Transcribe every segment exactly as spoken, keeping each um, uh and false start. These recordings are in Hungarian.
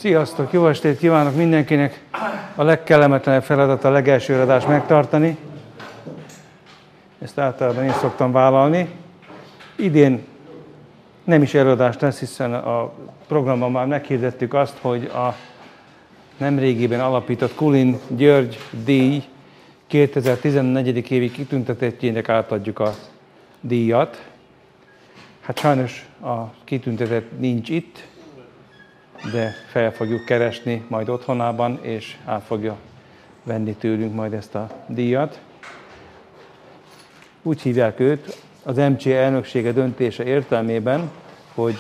Sziasztok! Jó estét kívánok mindenkinek! A legkellemetlenebb feladat a legelső előadást megtartani. Ezt általában én szoktam vállalni. Idén nem is előadás lesz, hiszen a programban már meghirdettük azt, hogy a nemrégiben alapított Kulin György díj kétezer-tizennégy. évi kitüntetettjének átadjuk a díjat. Hát sajnos a kitüntetett nincs itt, de fel fogjuk keresni majd otthonában, és át fogja venni tőlünk majd ezt a díjat. Úgy hívják őt az em cé elnöksége döntése értelmében, hogy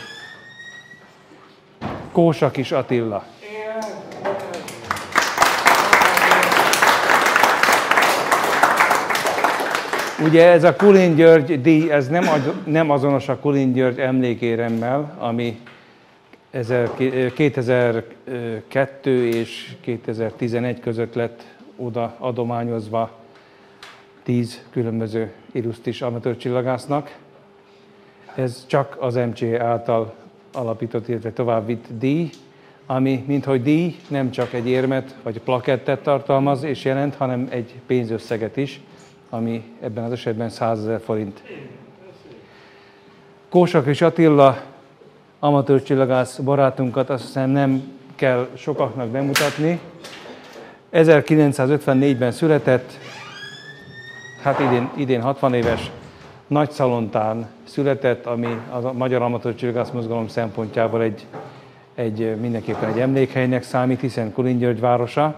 Kósakis Attila. Ugye ez a Kulin György díj, ez nem, nem azonos a Kulin György emlékéremmel, ami kétezer-kettő és kétezer-tizenegy között lett oda adományozva tíz különböző illusztris amatőr csillagásznak. Ez csak az em cé által alapított, illetve továbbvitt díj, ami, minthogy díj, nem csak egy érmet vagy plakettet tartalmaz és jelent, hanem egy pénzösszeget is, ami ebben az esetben százezer forint. Kósakis Attila amatőr csillagász barátunkat azt hiszem nem kell sokaknak bemutatni. ezerkilencszázötvennégyben született, hát idén, idén hatvan éves, Nagyszalontán született, ami a magyar amatőr csillagász mozgalom szempontjából egy, egy, mindenképpen egy emlékhelynek számít, hiszen Kulin György városa.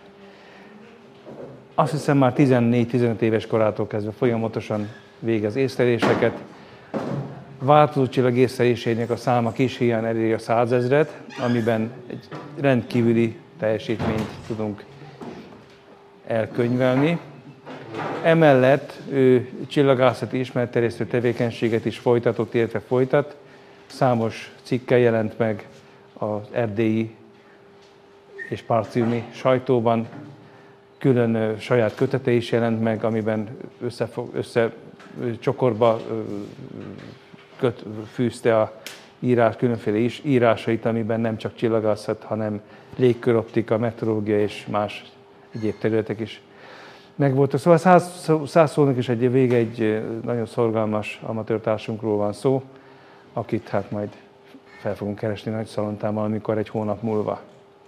Azt hiszem már tizennégy-tizenöt éves korától kezdve folyamatosan végez észleléseket. Változó csillag észlelésének a száma kis híján eléri a százezret, amiben egy rendkívüli teljesítményt tudunk elkönyvelni. Emellett ő csillagászati ismeretterjesztő tevékenységet is folytatott, illetve folytat. Számos cikkel jelent meg az erdélyi és parciumi sajtóban. Külön saját kötete is jelent meg, amiben összefog, össze csokorba köt, fűzte a írás, különféle is, írásait, amiben nem csak csillagászat, hanem légköroptika, meteorológia és más egyéb területek is megvoltak. Szóval száz, száz szónak is egy vége, egy nagyon szorgalmas amatőrtársunkról van szó, akit hát majd fel fogunk keresni Nagyszalontán amikor egy hónap múlva.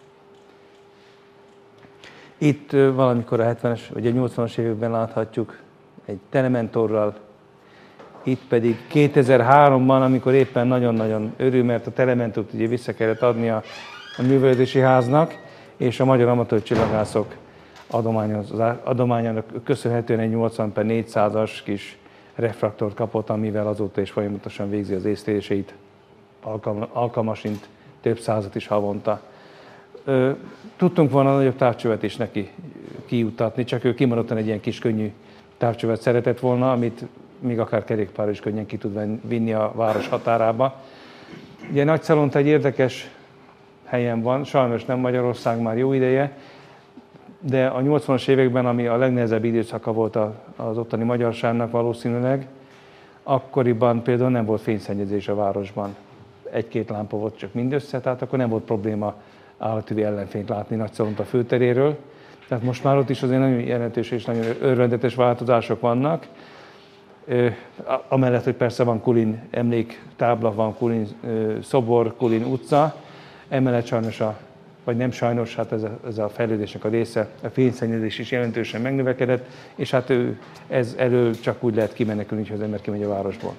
Itt valamikor a hetvenes vagy a nyolcvanas években láthatjuk egy telementorral, itt pedig kétezer-háromban, amikor éppen nagyon-nagyon örül, mert a telementort ugye vissza kellett adni a, a művelődési háznak, és a magyar amatőr csillagászok adományának köszönhetően egy nyolcvan per négyszázas kis refraktort kapott, amivel azóta is folyamatosan végzi az észleléseit, alkalmasint több százat is havonta. Tudtunk volna nagyobb távcsövet is neki kijuttatni, csak ő kimaradtan egy ilyen kis könnyű távcsövet szeretett volna, amit még akár kerékpár is könnyen ki tud vinni a város határába. Ugye Nagyszalont egy érdekes helyen van, sajnos nem Magyarország már jó ideje, de a nyolcvanas években, ami a legnehezebb időszaka volt az ottani magyarságnak valószínűleg, akkoriban például nem volt fényszennyezés a városban. Egy-két lámpa volt csak mindössze, tehát akkor nem volt probléma állatüvi ellenfényt látni Nagyszalont a főteréről. Tehát most már ott is azért nagyon jelentős és nagyon örvendetes változások vannak. Amellett, hogy persze van Kulin emléktábla, van Kulin szobor, Kulin utca, emellett sajnos, a, vagy nem sajnos, hát ez a, ez a fejlődésnek a része, a fényszennyezés is jelentősen megnövekedett, és hát ő, ez elől csak úgy lehet kimenekülni, hogy az ember kimegy a városból.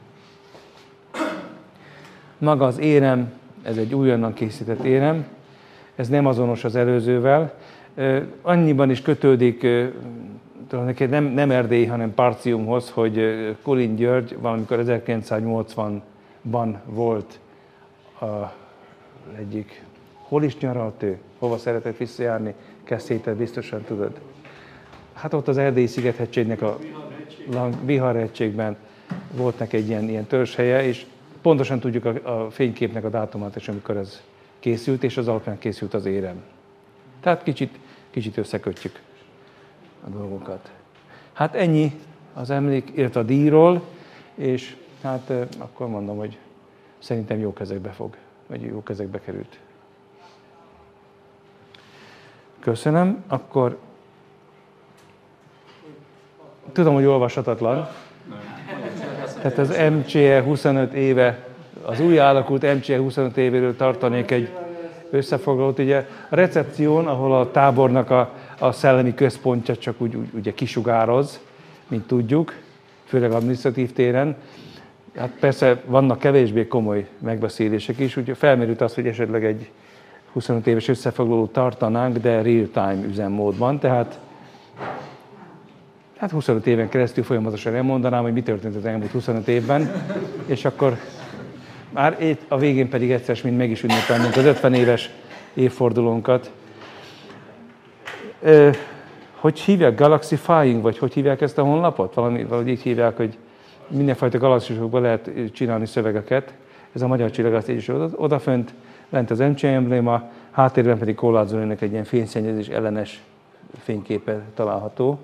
Maga az érem, ez egy újonnan készített érem, ez nem azonos az előzővel, annyiban is kötődik, nem, nem erdélyi, hanem Partiumhoz, hogy Kulin György valamikor ezerkilencszáznyolcvanban volt a egyik, hol is nyaralt ő, hova szeretett visszajárni, Keszthétet biztosan tudod. Hát ott az erdélyi Szigethegységnek a Viharhegységben volt neki egy ilyen, ilyen törzshelye, és pontosan tudjuk a, a fényképnek a dátumát, és amikor ez készült, és az alapján készült az érem. Tehát kicsit, kicsit összekötjük a dolgokat. Hát ennyi az emlék, illetve a díjról, és hát akkor mondom, hogy szerintem jó kezekbe fog, vagy jó kezekbe került. Köszönöm. Akkor tudom, hogy olvashatatlan. Tehát az em cé e huszonöt éve, az új alakult em cé e huszonöt évéről tartanék egy összefoglalót. Ugye a recepción, ahol a tábornak a, a szellemi központja csak úgy, úgy ugye kisugároz, mint tudjuk, főleg adminisztratív téren. Hát persze vannak kevésbé komoly megbeszélések is, úgyhogy felmerült az, hogy esetleg egy huszonöt éves összefoglalót tartanánk, de real-time üzemmódban, tehát hát huszonöt éven keresztül folyamatosan elmondanám, hogy mi történt az elmúlt huszonöt évben, és akkor már a végén pedig egyszer mind meg is ünnepelnénk az ötven éves évfordulónkat. Hogy hívják? Galaxifying, vagy hogy hívják ezt a honlapot? Valami, valahogy így hívják, hogy mindenfajta galaxisokban lehet csinálni szövegeket. Ez a Magyar Csillagászati Egyesület odafönt, lent az em cé embléma, háttérben pedig Kollázolónak egy ilyen fényszennyezés ellenes fényképe található.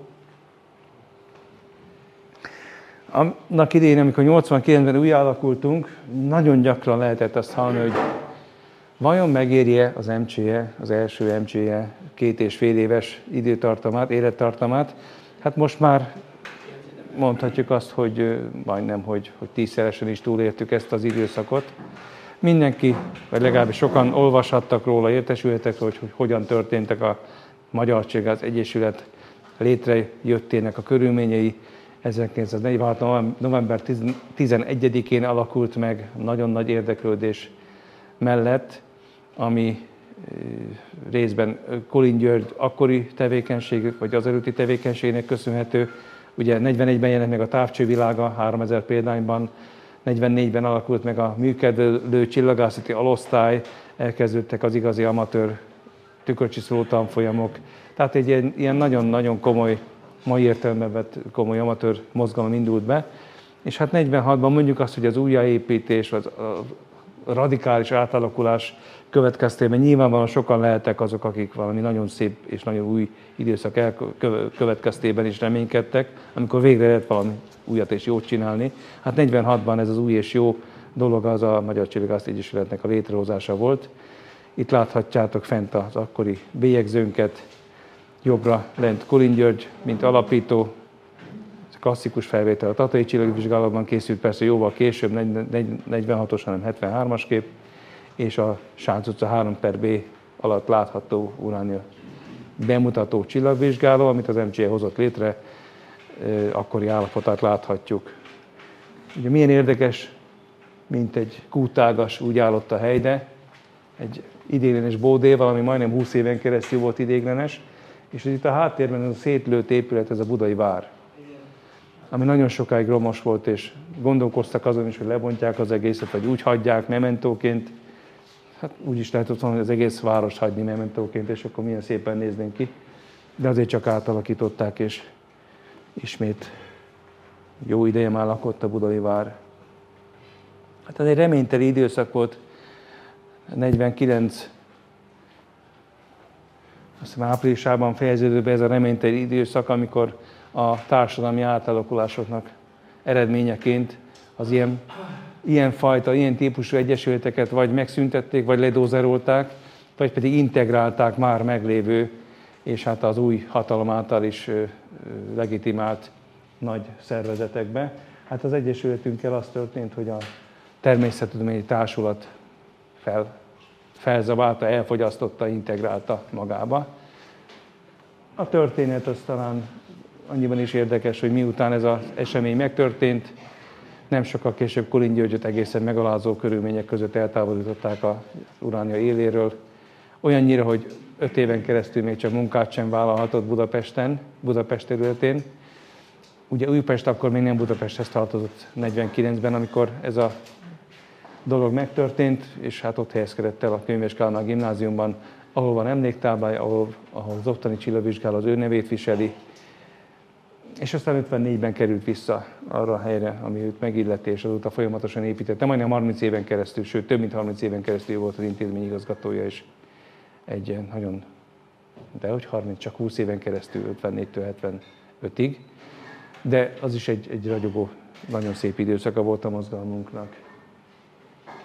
Annak idején, amikor nyolcvankilencben új alakultunk, nagyon gyakran lehetett azt hallani, hogy vajon megérje az em cé e, az első em cé e két és fél éves időtartamát, élettartamát. Hát most már mondhatjuk azt, hogy majdnem, hogy, hogy tízszeresen is túlértük ezt az időszakot. Mindenki, vagy legalábbis sokan olvashattak róla, értesülhetek, hogy, hogy hogyan történtek a Magyar Csillagászati Egyesület létrejöttének a körülményei. ezerkilencszáznegyvenhat. november tizenegyedikén alakult meg nagyon nagy érdeklődés mellett, ami részben Kolin György akkori tevékenység, vagy az előtti tevékenységnek köszönhető. Ugye negyvenegyben jelent meg a Távcsővilága háromezer példányban, negyvennégyben alakult meg a működő csillagászati alosztály, elkezdődtek az igazi amatőr tükörcsiszoló tanfolyamok. Tehát egy ilyen nagyon-nagyon komoly, mai értelemben vett komoly amatőr mozgalom indult be. És hát negyvenhatban mondjuk azt, hogy az újjáépítés, az a radikális átalakulás következtében nyilvánvalóan sokan lehettek azok, akik valami nagyon szép és nagyon új időszak következtében is reménykedtek, amikor végre lehet valami újat és jót csinálni. Hát negyvenhatban ez az új és jó dolog az a Magyar Csillagászati Egyesületnek a létrehozása volt. Itt láthatjátok fent az akkori bélyegzőnket, jobbra lent Kolin György, mint alapító, klasszikus felvétel a Tatai Csillagvizsgálatban készült, persze jóval később, negyvenhatos, hanem hetvenhármas kép, és a Sánc utca három per B alatt látható uránia bemutató csillagvizsgáló, amit az em cé e hozott létre, akkori állapotát láthatjuk. Ugye milyen érdekes, mint egy kútágas úgy állott a helyde, egy idéglenes bódéval, ami majdnem húsz éven keresztül volt idéglenes, és itt a háttérben ez a szétlőtt épület, ez a Budai Vár, ami nagyon sokáig romos volt, és gondolkoztak azon is, hogy lebontják az egészet, vagy úgy hagyják mementóként. Hát úgy is lehet mondani, hogy az egész várost hagyni mementóként, és akkor milyen szépen néznénk ki. De azért csak átalakították, és ismét jó ideje már lakott a Budai Vár. Hát ez egy reményteli időszak volt, negyvenkilenc azt hiszem áprilisában fejeződött be ez a reményteli időszak, amikor a társadalmi átalakulásoknak eredményeként az ilyen, ilyen fajta, ilyen típusú egyesületeket vagy megszüntették, vagy ledózerolták, vagy pedig integrálták már meglévő, és hát az új hatalom által is legitimált nagy szervezetekbe. Hát az egyesületünkkel az történt, hogy a Természettudományi Társulat fel, felzabálta, elfogyasztotta, integrálta magába. A történet az talán annyiban is érdekes, hogy miután ez az esemény megtörtént, nem sokkal később Kolin Györgyöt egészen megalázó körülmények között eltávolították az Uránia éléről. Olyannyira, hogy öt éven keresztül még csak munkát sem vállalhatott Budapesten, Budapest területén. Ugye Újpest akkor még nem Budapesthez tartozott negyvenkilencben, amikor ez a dolog megtörtént, és hát ott helyezkedett el a Könyves Kálmán gimnáziumban, ahol van emléktáblája, ahol, ahol az ottani csillagvizsgáló az ő nevét viseli, és aztán ötvennégyben került vissza arra a helyre, ami őt megilleti, és azóta folyamatosan építette. Majdnem harminc éven keresztül, sőt több mint harminc éven keresztül volt az intézmény igazgatója, és egy nagyon, de hogy harminc, csak húsz éven keresztül, ötvennégytől hetvenötig. De az is egy, egy ragyogó, nagyon szép időszaka volt a mozgalmunknak.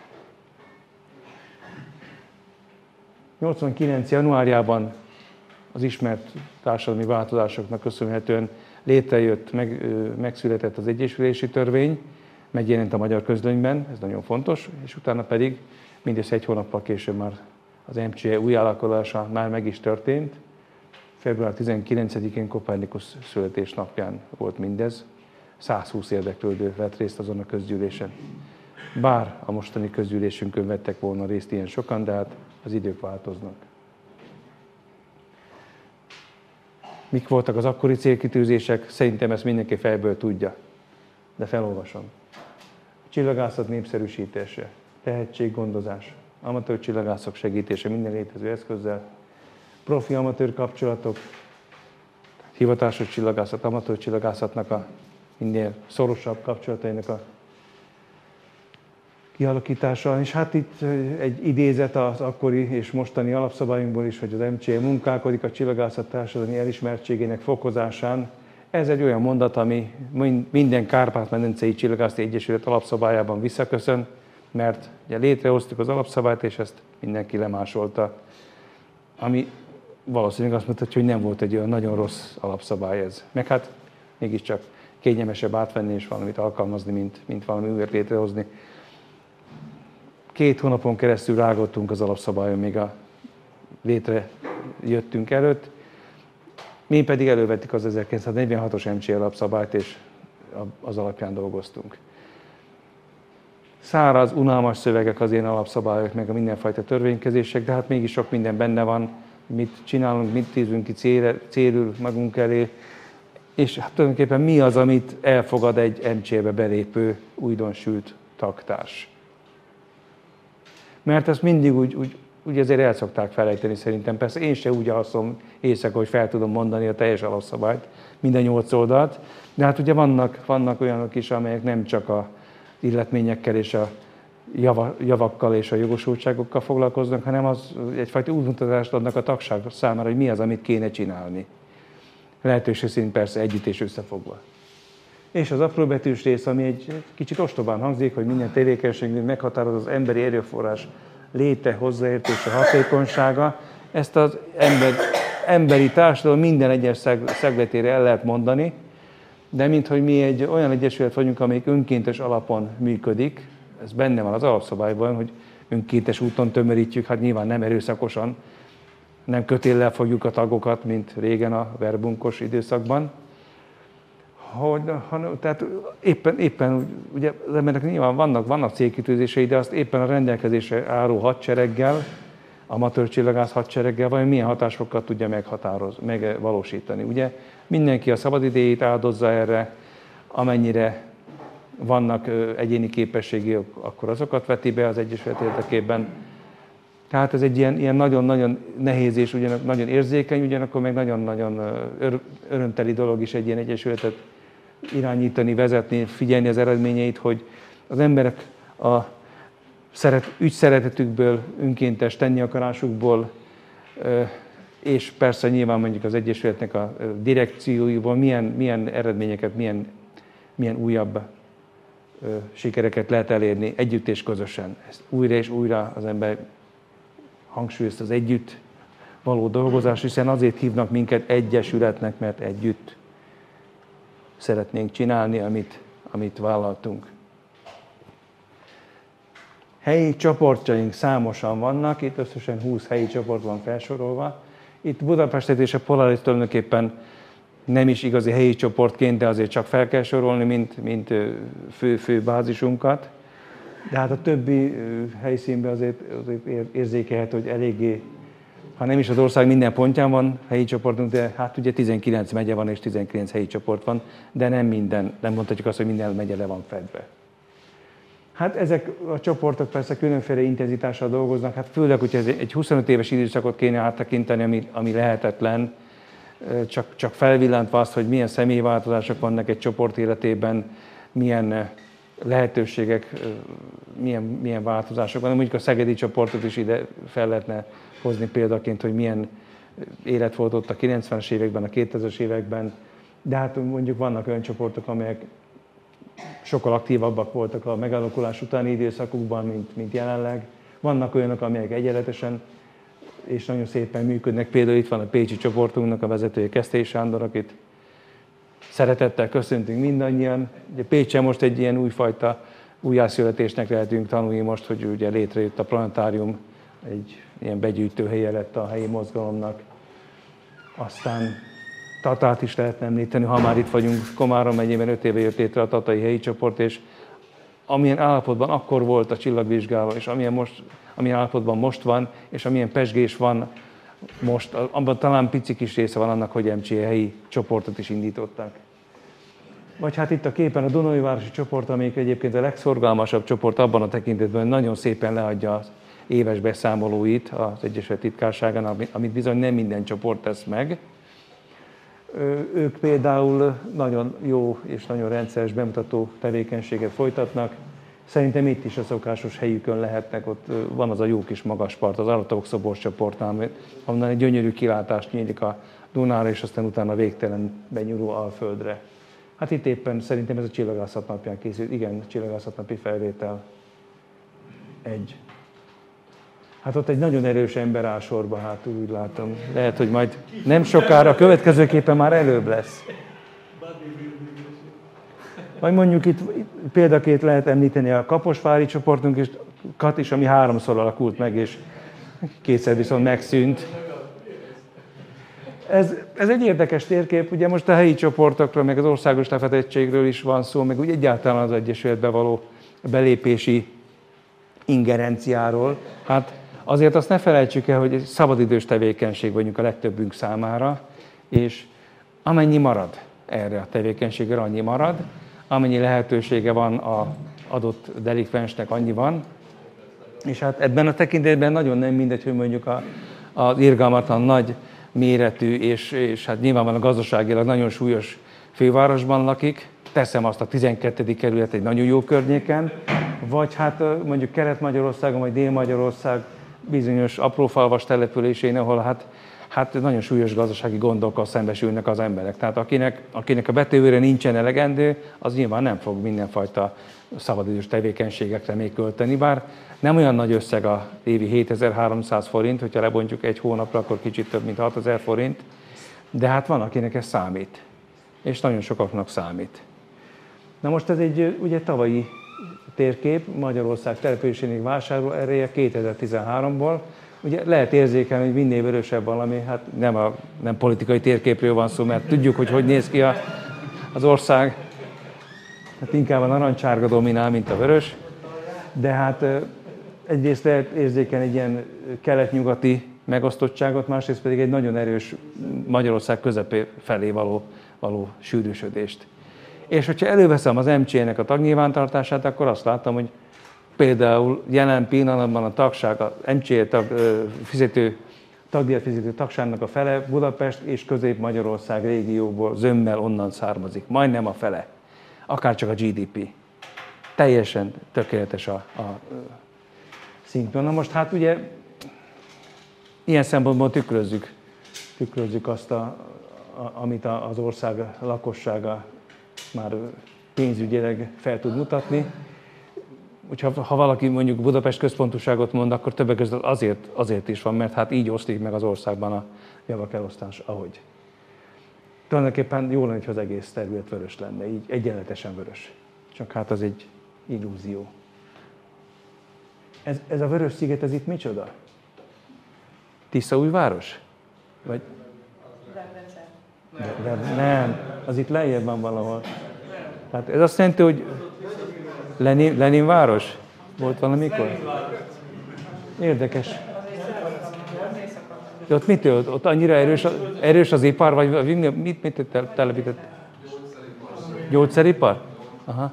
nyolcvankilenc. januárjában az ismert társadalmi változásoknak köszönhetően létrejött, meg, megszületett az Egyesülési Törvény, megjelent a magyar közlönyben, ez nagyon fontos, és utána pedig mindössze egy hónappal később már az em cé e új alakulása már meg is történt. február tizenkilencedikén Kopernikusz születésnapján volt mindez. százhúsz érdeklődő vett részt azon a közgyűlésen. Bár a mostani közgyűlésünkön vettek volna részt ilyen sokan, de hát az idők változnak. Mik voltak az akkori célkitűzések? Szerintem ezt mindenki fejből tudja, de felolvasom. Csillagászat népszerűsítése, tehetséggondozás, amatőr csillagászok segítése minden létező eszközzel, profi amatőr kapcsolatok, hivatásos csillagászat, amatőr csillagászatnak a minél szorosabb kapcsolatainak a kialakítása. És hát itt egy idézet az akkori és mostani alapszabályunkból is, hogy az em cé e munkálkodik a csillagászat társadalmi elismertségének fokozásán. Ez egy olyan mondat, ami minden Kárpát-medencei Csillagászati Egyesület alapszabályában visszaköszön, mert ugye létrehoztuk az alapszabályt, és ezt mindenki lemásolta, ami valószínűleg azt mutatja, hogy nem volt egy olyan nagyon rossz alapszabály ez. Meg hát mégiscsak kényelmesebb átvenni és valamit alkalmazni, mint, mint valami újat létrehozni. Két hónapon keresztül rágottunk az alapszabályon, még a létrejöttünk előtt. Mi pedig elővettük az ezerkilencszáznegyvenhatos em cé e alapszabályt, és az alapján dolgoztunk. Száraz, unalmas szövegek az ilyen alapszabályok, meg a mindenfajta törvénykezések, de hát mégis sok minden benne van, mit csinálunk, mit tízünk ki cél, célül magunk elé, és hát tulajdonképpen mi az, amit elfogad egy em cé e-be belépő újdonsült taktárs. Mert ezt mindig úgy, úgy, úgy azért el szokták felejteni szerintem. Persze én se úgy alszom éjszaka, hogy fel tudom mondani a teljes alapszabályt, mind a nyolc oldalt, de hát ugye vannak, vannak olyanok is, amelyek nem csak a illetményekkel és a javakkal és a jogosultságokkal foglalkoznak, hanem az egyfajta útmutatást adnak a tagság számára, hogy mi az, amit kéne csinálni. Lehetőség szerint persze együtt és összefogva. És az apróbetűs rész, ami egy kicsit ostobán hangzik, hogy minden tevékenységünk meghatároz az emberi erőforrás léte, hozzáértése, hatékonysága, ezt az ember, emberi társadalom minden egyes szegletére el lehet mondani, de minthogy mi egy olyan egyesület vagyunk, amelyik önkéntes alapon működik, ez benne van az alapszabályban, hogy önkéntes úton tömörítjük, hát nyilván nem erőszakosan, nem kötéllel fogjuk a tagokat, mint régen a verbunkos időszakban. Hogy, ha, tehát éppen, éppen ugye az embernek nyilván vannak, vannak célkitűzései, de azt éppen a rendelkezésre álló hadsereggel, amatőr csillagász hadsereggel, vagy milyen hatásokat tudja meghatározni, megvalósítani. Ugye mindenki a szabadidejét áldozza erre, amennyire vannak egyéni képességei, akkor azokat veti be az Egyesület érdekében. Tehát ez egy ilyen, ilyen nagyon-nagyon nehéz és ugyanak, nagyon érzékeny, ugyanakkor meg nagyon-nagyon örömteli dolog is egy ilyen egyesületet irányítani, vezetni, figyelni az eredményeit, hogy az emberek a szeret, ügyszeretetükből, önkéntes tenni akarásukból, és persze nyilván mondjuk az Egyesületnek a direkcióiból milyen, milyen eredményeket, milyen, milyen újabb sikereket lehet elérni együtt és közösen. Ezt újra és újra az ember hangsúlyozta az együtt való dolgozás, hiszen azért hívnak minket egyesületnek, mert együtt szeretnénk csinálni, amit, amit vállaltunk. Helyi csoportjaink számosan vannak, itt összesen húsz helyi csoport van felsorolva. Itt Budapestet és a Polaris tulajdonképpen nem is igazi helyi csoportként, de azért csak fel kell sorolni, mint, mint fő, fő bázisunkat. De hát a többi helyszínben azért, azért érzékelhető, hogy eléggé, ha nem is az ország minden pontján van helyi csoportunk, de hát ugye tizenkilenc megye van és tizenkilenc helyi csoport van, de nem minden, nem mondhatjuk azt, hogy minden megye le van fedve. Hát ezek a csoportok persze különféle intenzitással dolgoznak, hát főleg, hogyha egy huszonöt éves időszakot kéne áttekinteni, ami, ami lehetetlen, csak, csak felvillantva azt, hogy milyen személyváltozások vannak egy csoport életében, milyen lehetőségek, milyen, milyen változások vannak. Mondjuk a szegedi csoportot is ide fel lehetne hozni példaként, hogy milyen élet volt ott a kilencvenes években, a kétezres években, de hát mondjuk vannak olyan csoportok, amelyek sokkal aktívabbak voltak a megalakulás utáni időszakukban, mint, mint jelenleg. Vannak olyanok, amelyek egyenletesen és nagyon szépen működnek. Például itt van a pécsi csoportunknak a vezetője, Keszthely Sándor, akit szeretettel köszöntünk mindannyian. Ugye Pécsen most egy ilyen újfajta újjászületésnek lehetünk tanulni most, hogy ugye létrejött a planetárium, egy ilyen begyűjtőhelye lett a helyi mozgalomnak. Aztán Tatát is lehetne említeni, ha már itt vagyunk. Komárom megyében öt éve jött létre a tatai helyi csoport, és amilyen állapotban akkor volt a csillagvizsgáló, és amilyen, most, amilyen állapotban most van, és amilyen pezsgés van most, abban talán pici kis része van annak, hogy em cé helyi csoportot is indítottak. Vagy hát itt a képen a Dunaújvárosi csoport, amelyik egyébként a legszorgalmasabb csoport abban a tekintetben, hogy nagyon szépen leadja az éves beszámolóit az Egyesület titkárságán, amit bizony nem minden csoport tesz meg. Ők például nagyon jó és nagyon rendszeres bemutató tevékenységet folytatnak. Szerintem itt is a szokásos helyükön lehetnek, ott van az a jó kis magas part, az Aratavok Szobor csoportnál, onnan egy gyönyörű kilátást nyílik a Dunára, és aztán utána végtelen benyúló Alföldre. Hát itt éppen szerintem ez a Csillagászat napján készült, igen, Csillagászat napi felvétel. Egy. Hát ott egy nagyon erős ember áll sorba, hát úgy látom. Lehet, hogy majd nem sokára, a következőképpen már előbb lesz. Vagy mondjuk itt példaként lehet említeni a Kaposvári csoportunk, és Kat is, ami háromszor alakult meg, és kétszer viszont megszűnt. Ez, ez egy érdekes térkép, ugye most a helyi csoportokról, meg az országos lefedettségről is van szó, meg úgy egyáltalán az Egyesületbe való belépési ingerenciáról. Hát azért azt ne felejtsük el, hogy egy szabadidős tevékenység vagyunk a legtöbbünk számára, és amennyi marad erre a tevékenységre, annyi marad, amennyi lehetősége van az adott delikvensnek, annyi van. És hát ebben a tekintetben nagyon nem mindegy, hogy mondjuk a, az irgalmatlan nagy méretű, és, és hát nyilvánvalóan gazdaságilag nagyon súlyos fővárosban lakik, teszem azt a tizenkettedik kerület egy nagyon jó környéken, vagy hát mondjuk Kelet-Magyarországon, vagy Dél-Magyarország bizonyos aprófalvas településén, ahol hát, hát nagyon súlyos gazdasági gondokkal szembesülnek az emberek. Tehát akinek, akinek a betévőre nincsen elegendő, az nyilván nem fog mindenfajta szabadidős tevékenységekre még költeni, bár nem olyan nagy összeg a évi hétezer-háromszáz forint, hogyha lebontjuk egy hónapra, akkor kicsit több, mint hatezer forint, de hát van, akinek ez számít, és nagyon sokaknak számít. Na most ez egy ugye tavalyi térkép, Magyarország településének vásárló ereje kétezer-tizenháromból. Ugye lehet érzékelni, hogy minél vörösebb valami, hát nem, a, nem politikai térképről van szó, mert tudjuk, hogy hogy néz ki a, az ország. Hát inkább a narancsárga dominál, mint a vörös. De hát egyrészt lehet érzékelni egy ilyen kelet-nyugati megosztottságot, másrészt pedig egy nagyon erős Magyarország közepé felé való, való sűrűsödést. És hogyha előveszem az em cé-nek a tagnyilvántartását, akkor azt látom, hogy például jelen pillanatban a tagság, az em cé tag, fizető, tagdíjat fizető tagságnak a fele Budapest és Közép-Magyarország régióból zömmel onnan származik. Majdnem a fele. Akárcsak a gé dé pé. Teljesen tökéletes a, a szinkron. Na most hát ugye ilyen szempontból tükrözzük, tükrözzük azt, a, a, amit az ország lakossága már pénzügyileg fel tud mutatni. Úgyhogy ha valaki mondjuk Budapest központúságot mond, akkor többek között azért, azért is van, mert hát így oszlik meg az országban a javak elosztás, ahogy. Tulajdonképpen jó lenne, ha az egész terület vörös lenne, így egyenletesen vörös. Csak hát az egy illúzió. Ez, ez a vörös sziget, ez itt micsoda? Tiszaújváros? Vagy? De, de nem, az itt lejjebb van valahol. Tehát ez azt jelenti, hogy Lenin, Lenin város? Volt valamikor? Érdekes. De ott mit ott, ott annyira erős, erős az ipar, vagy mit, mit telepített? Gyógyszeripar? Aha.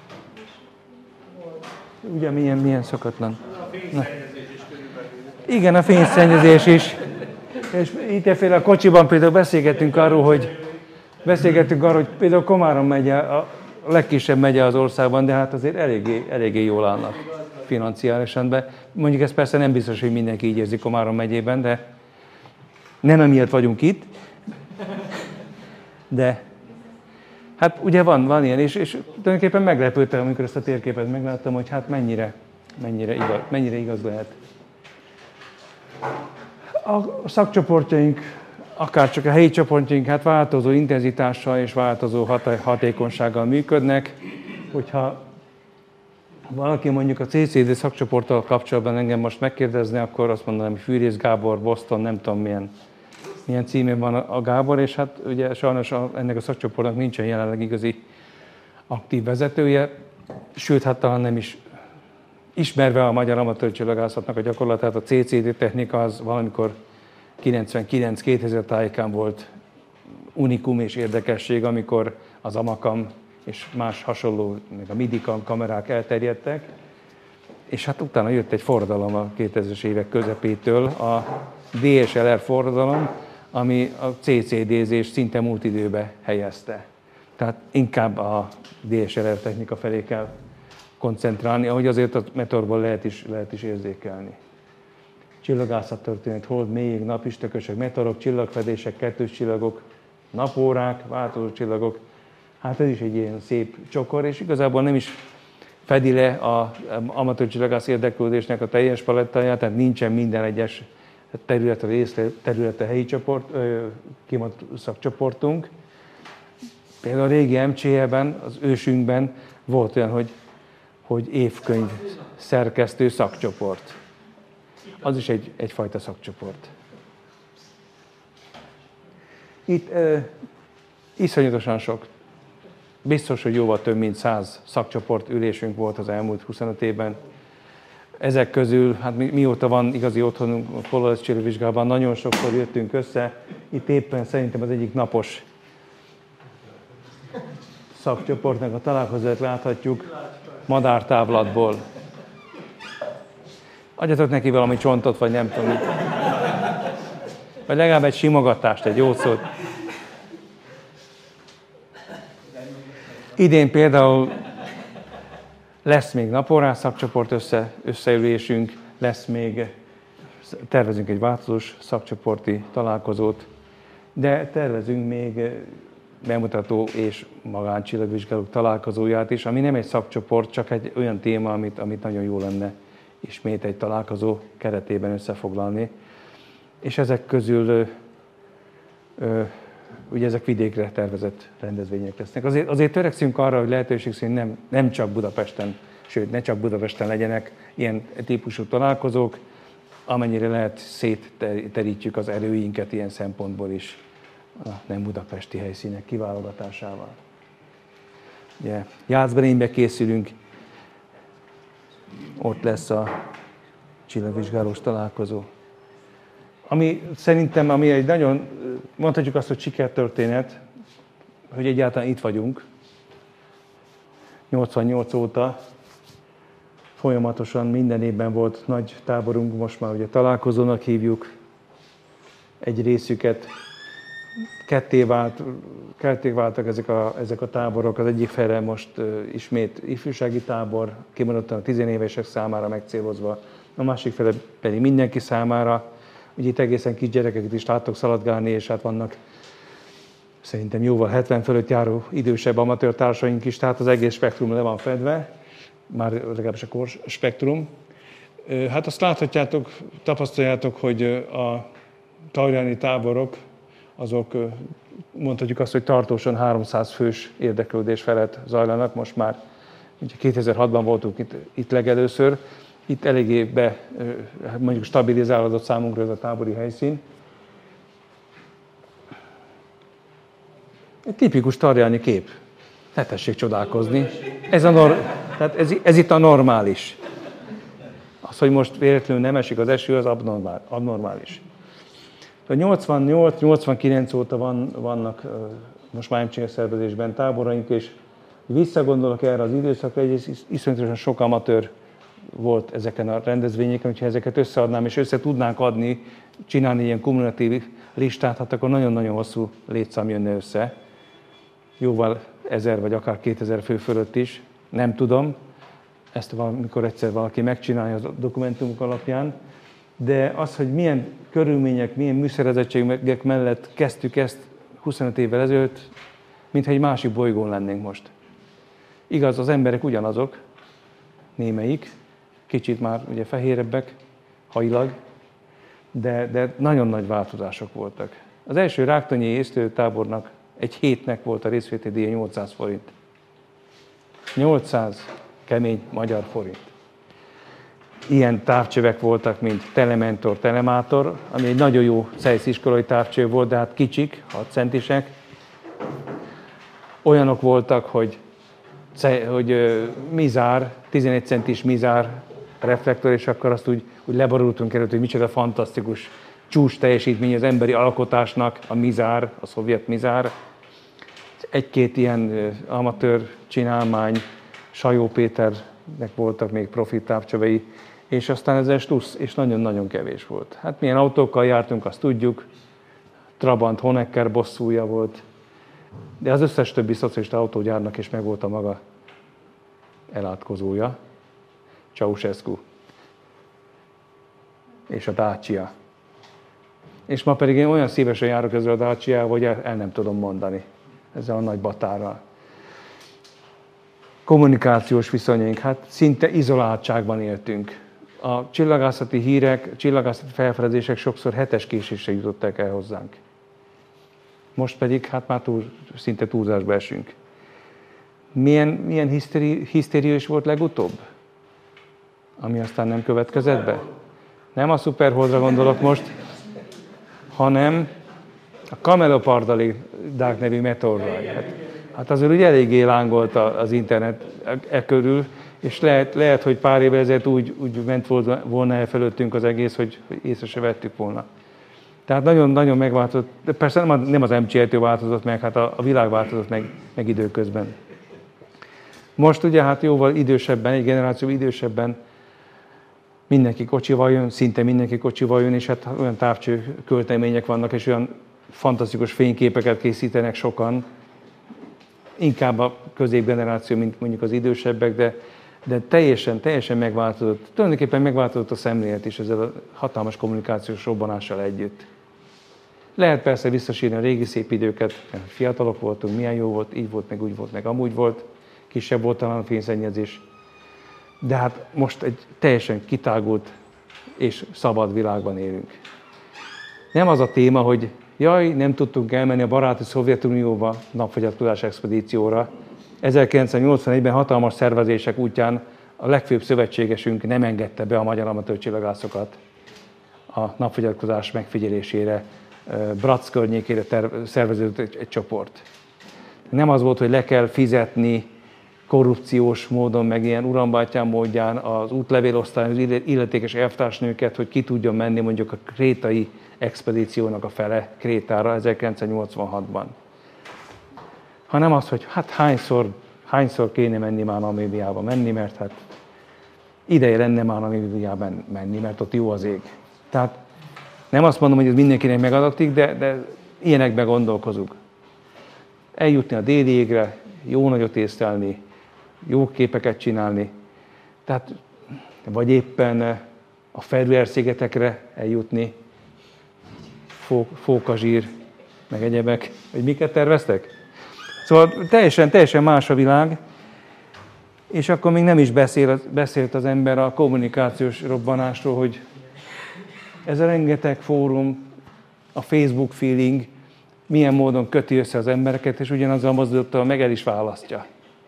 Ugye milyen, milyen szokatlan. Na. Igen, a fényszennyezés is. És itt a kocsiban például beszélgettünk arról, hogy beszélgettünk arról, hogy például Komárom megye, a legkisebb megye az országban, de hát azért eléggé, eléggé jól állnak financiálisan be. Mondjuk ez persze nem biztos, hogy mindenki így érzi Komárom megyében, de nem emiatt vagyunk itt. De hát ugye van, van ilyen, és, és tulajdonképpen meglepődtem, amikor ezt a térképet megláttam, hogy hát mennyire, mennyire, igaz, mennyire igaz lehet. A szakcsoportjaink, akár csak a helyi csoportjaink, hát változó intenzitással és változó hatékonysággal működnek. Hogyha valaki mondjuk a cé cé dé szakcsoporttal kapcsolatban engem most megkérdezne, akkor azt mondanám, hogy Fűrész Gábor, Boston, nem tudom milyen, milyen címén van a Gábor, és hát ugye sajnos a, ennek a szakcsoportnak nincsen jelenleg igazi aktív vezetője, sőt, hát talán nem is ismerve a magyar amatőr csillagászatnak a gyakorlatát, a cé cé dé technika az valamikor kilencvenkilenc-kétezer tájékán volt unikum és érdekesség, amikor az Amakam és más hasonló, meg a Midicam kamerák elterjedtek, és hát utána jött egy forradalom a kétezres évek közepétől, a dé es el er forradalom, ami a cé cé dé-zést szinte múlt időbe helyezte. Tehát inkább a dé es el er technika felé kell koncentrálni, ahogy azért a meteorból lehet is, lehet is érzékelni. Csillagászat történet, hold, mélyig, napistökösök, meteorok, csillagfedések, kettős csillagok, napórák, változó csillagok. Hát ez is egy ilyen szép csokor, és igazából nem is fedi le az amatőr csillagász érdeklődésnek a teljes palettáját, tehát nincsen minden egyes területre, részterületre helyi csoport, kimondott szakcsoportunk. Például a régi em cé é-ben, az ősünkben volt olyan, hogy, hogy évkönyv szerkesztő szakcsoport. Az is egy, egyfajta szakcsoport. Itt eh, iszonyatosan sok, biztos, hogy jóval több mint száz szakcsoport ülésünk volt az elmúlt huszonöt évben. Ezek közül, hát mi, mióta van igazi otthonunk a Polaris csillagvizsgában, nagyon sokszor jöttünk össze. Itt éppen szerintem az egyik napos szakcsoportnak a találkozót láthatjuk madártávlatból. Adjatok neki valami csontot, vagy nem tudom. Vagy legalább egy simogatást, egy jó szót. Idén például lesz még napórás szakcsoport össze, összeülésünk, lesz még, tervezünk egy változós szakcsoporti találkozót, de tervezünk még bemutató és magáncsillagvizsgálók találkozóját is, ami nem egy szakcsoport, csak egy olyan téma, amit, amit nagyon jó lenne ismét egy találkozó keretében összefoglalni. És ezek közül, ö, ö, ugye ezek vidékre tervezett rendezvények lesznek. Azért, azért törekszünk arra, hogy lehetőség szerint nem, nem csak Budapesten, sőt, ne csak Budapesten legyenek ilyen típusú találkozók, amennyire lehet szétterítjük az erőinket ilyen szempontból is a nem budapesti helyszínek kiválogatásával. Ugye, Jászberénybe készülünk, ott lesz a csillagvizsgálós találkozó. Ami szerintem, ami egy nagyon, mondhatjuk azt, hogy sikertörténet, hogy egyáltalán itt vagyunk. nyolcvannyolc óta folyamatosan minden évben volt nagy táborunk, most már ugye találkozónak hívjuk. Egy részüket ketté, vált, ketté váltak ezek a, ezek a táborok. Az egyik fele most uh, ismét ifjúsági tábor, kimondottan a tizenévesek számára megcélozva, a másik fele pedig mindenki számára. Ugye itt egészen kis gyerekeket is láttok szaladgálni, és hát vannak szerintem jóval hetven fölött járó idősebb amatőr társaink is, tehát az egész spektrum le van fedve, már legalábbis a kor spektrum. Hát azt láthatjátok, tapasztaljátok, hogy a tajrani táborok, azok mondhatjuk azt, hogy tartósan háromszáz fős érdeklődés felett zajlanak, most már ugye kétezer-hatban voltunk itt, itt legelőször, itt eléggé be, mondjuk stabilizálódott számunkra ez a tábori helyszín. Egy tipikus tarjáni kép. Ne tessék csodálkozni. Ez, a nor- tehát ez, ez itt a normális. Az, hogy most véletlenül nem esik az eső, az abnormál, abnormális. nyolcvannyolc-nyolcvankilenc óta van, vannak most már em cé szervezésben táboraink, és visszagondolok erre az időszakra, hogy iszonyatosan sok amatőr volt ezeken a rendezvényeken, hogyha ezeket összeadnám, és össze tudnánk adni, csinálni ilyen kommunikatív listát, hát akkor nagyon-nagyon hosszú létszám jönne össze. Jóval ezer vagy akár kétezer fő fölött is, nem tudom. Ezt valamikor egyszer valaki megcsinálja a dokumentumok alapján. De az, hogy milyen körülmények, milyen műszerezettségek mellett kezdtük ezt huszonöt évvel ezelőtt, mintha egy másik bolygón lennénk most. Igaz, az emberek ugyanazok, némelyik, kicsit már ugye fehérebbek, hajilag, de, de nagyon nagy változások voltak. Az első ráktonyi észlelőtábornak egy hétnek volt a részvételi díja nyolcszáz forint. nyolcszáz kemény magyar forint. Ilyen távcsövek voltak, mint Telementor, Telemátor, ami egy nagyon jó szejsziskolai távcső volt, de hát kicsik, hat centisek. Olyanok voltak, hogy, hogy mizár, tizenegy centis mizár reflektor, és akkor azt úgy, úgy leborultunk előtt, hogy micsoda fantasztikus csúcs teljesítmény az emberi alkotásnak, a mizár, a szovjet mizár. Egy-két ilyen amatőr csinálmány, Sajó Péternek voltak még profi távcsövei, és aztán ez slusz, és nagyon-nagyon kevés volt. Hát milyen autókkal jártunk, azt tudjuk, Trabant, Honecker bosszúja volt, de az összes többi szocialista autógyárnak is megvolt a maga elátkozója, Ceausescu és a Dacia. És ma pedig én olyan szívesen járok ezzel a Daciával, hogy el, el nem tudom mondani, ezzel a nagy batárral. Kommunikációs viszonyaink, hát szinte izoláltságban éltünk. A csillagászati hírek, csillagászati felfedezések sokszor hetes késéssel jutottak el hozzánk. Most pedig hát már túl, szinte túlzásba esünk. Milyen, milyen hisztéri, hisztéria is volt legutóbb? Ami aztán nem következett be? Nem a szuperholdra gondolok most, hanem a kamelopardalidák nevű meteorra. Hát, hát azért ugye eléggé lángolt az internet e körül, és lehet, lehet, hogy pár évvel ezelőtt úgy, úgy ment volna el felőttünk az egész, hogy észre se vettük volna. Tehát nagyon-nagyon megváltozott, de persze nem, nem az em cé er té változott meg, hát a, a világ változott meg, meg időközben. Most ugye hát jóval idősebben, egy generáció idősebben mindenki kocsival jön, szinte mindenki kocsival jön, és hát olyan távcső költemények vannak, és olyan fantasztikus fényképeket készítenek sokan, inkább a középgeneráció, mint mondjuk az idősebbek, de, de teljesen, teljesen megváltozott. Tulajdonképpen megváltozott a szemlélet is ezzel a hatalmas kommunikációs robbanással együtt. Lehet persze visszasírni a régi szép időket, mert fiatalok voltunk, milyen jó volt, így volt, meg úgy volt, meg amúgy volt, kisebb volt talán a fényszennyezés. De hát most egy teljesen kitágult és szabad világban élünk. Nem az a téma, hogy jaj, nem tudtunk elmenni a baráti Szovjetunióba napfogyatkozás expedícióra. ezerkilencszáznyolcvanegyben hatalmas szervezések útján a legfőbb szövetségesünk nem engedte be a magyar amatőr csillagászokat a napfogyatkozás megfigyelésére. Brac környékére szerveződött egy, egy csoport. Nem az volt, hogy le kell fizetni korrupciós módon, meg ilyen urambátyám módján az útlevélosztályon az illetékes elvtársnőket, hogy ki tudjon menni mondjuk a krétai expedíciónak a fele Krétára ezerkilencszáznyolcvanhatban. Hanem az, hogy hát hányszor, hányszor kéne menni már Namíbiába menni, mert hát ideje lenne már Namíbiába menni, mert ott jó az ég. Tehát nem azt mondom, hogy ez mindenkinek megadatik, de, de ilyenekben gondolkozunk. Eljutni a déli égre, jó nagyot észlelni, jó képeket csinálni, tehát, vagy éppen a Feröer-szigetekre eljutni, Fó, Fókazsír, meg egyebek, vagy miket terveztek? Szóval teljesen, teljesen más a világ, és akkor még nem is beszél, beszélt az ember a kommunikációs robbanásról, hogy ez a rengeteg fórum, a Facebook feeling milyen módon köti össze az embereket, és ugyanazzal a mozdulattal meg el is választja.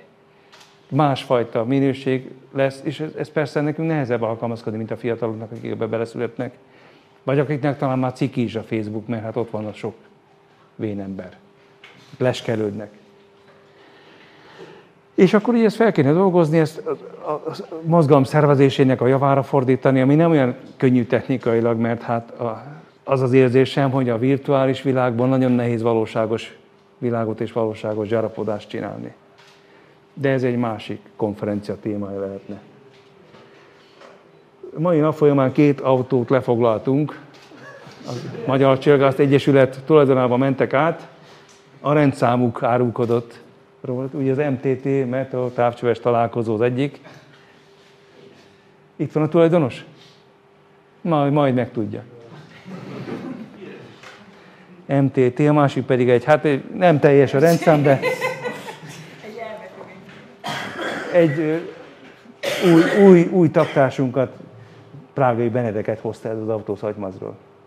Másfajta minőség lesz, és ez, ez persze nekünk nehezebb alkalmazkodni, mint a fiataloknak, akik ebbe beleszületnek. Vagy akiknek talán már ciki is a Facebook, mert hát ott van a sok vénember. Leskelődnek. És akkor így ezt fel kéne dolgozni, ezt a mozgalom szervezésének a javára fordítani, ami nem olyan könnyű technikailag, mert hát az az érzésem, hogy a virtuális világban nagyon nehéz valóságos világot és valóságos gyarapodást csinálni. De ez egy másik konferencia témája lehetne. Mai nap folyamán két autót lefoglaltunk, a Magyar Csillagász Egyesület tulajdonában mentek át, a rendszámuk árulkodott róla. Ugye az em té té, Meteor Távcsöves Találkozó az egyik. Itt van a tulajdonos? Majd, majd megtudja. em té té, a másik pedig egy, hát nem teljes a rendszám, de egy új, új, új taptársunkat, Prágai Benedeket hozta ez az autó Szatymazról.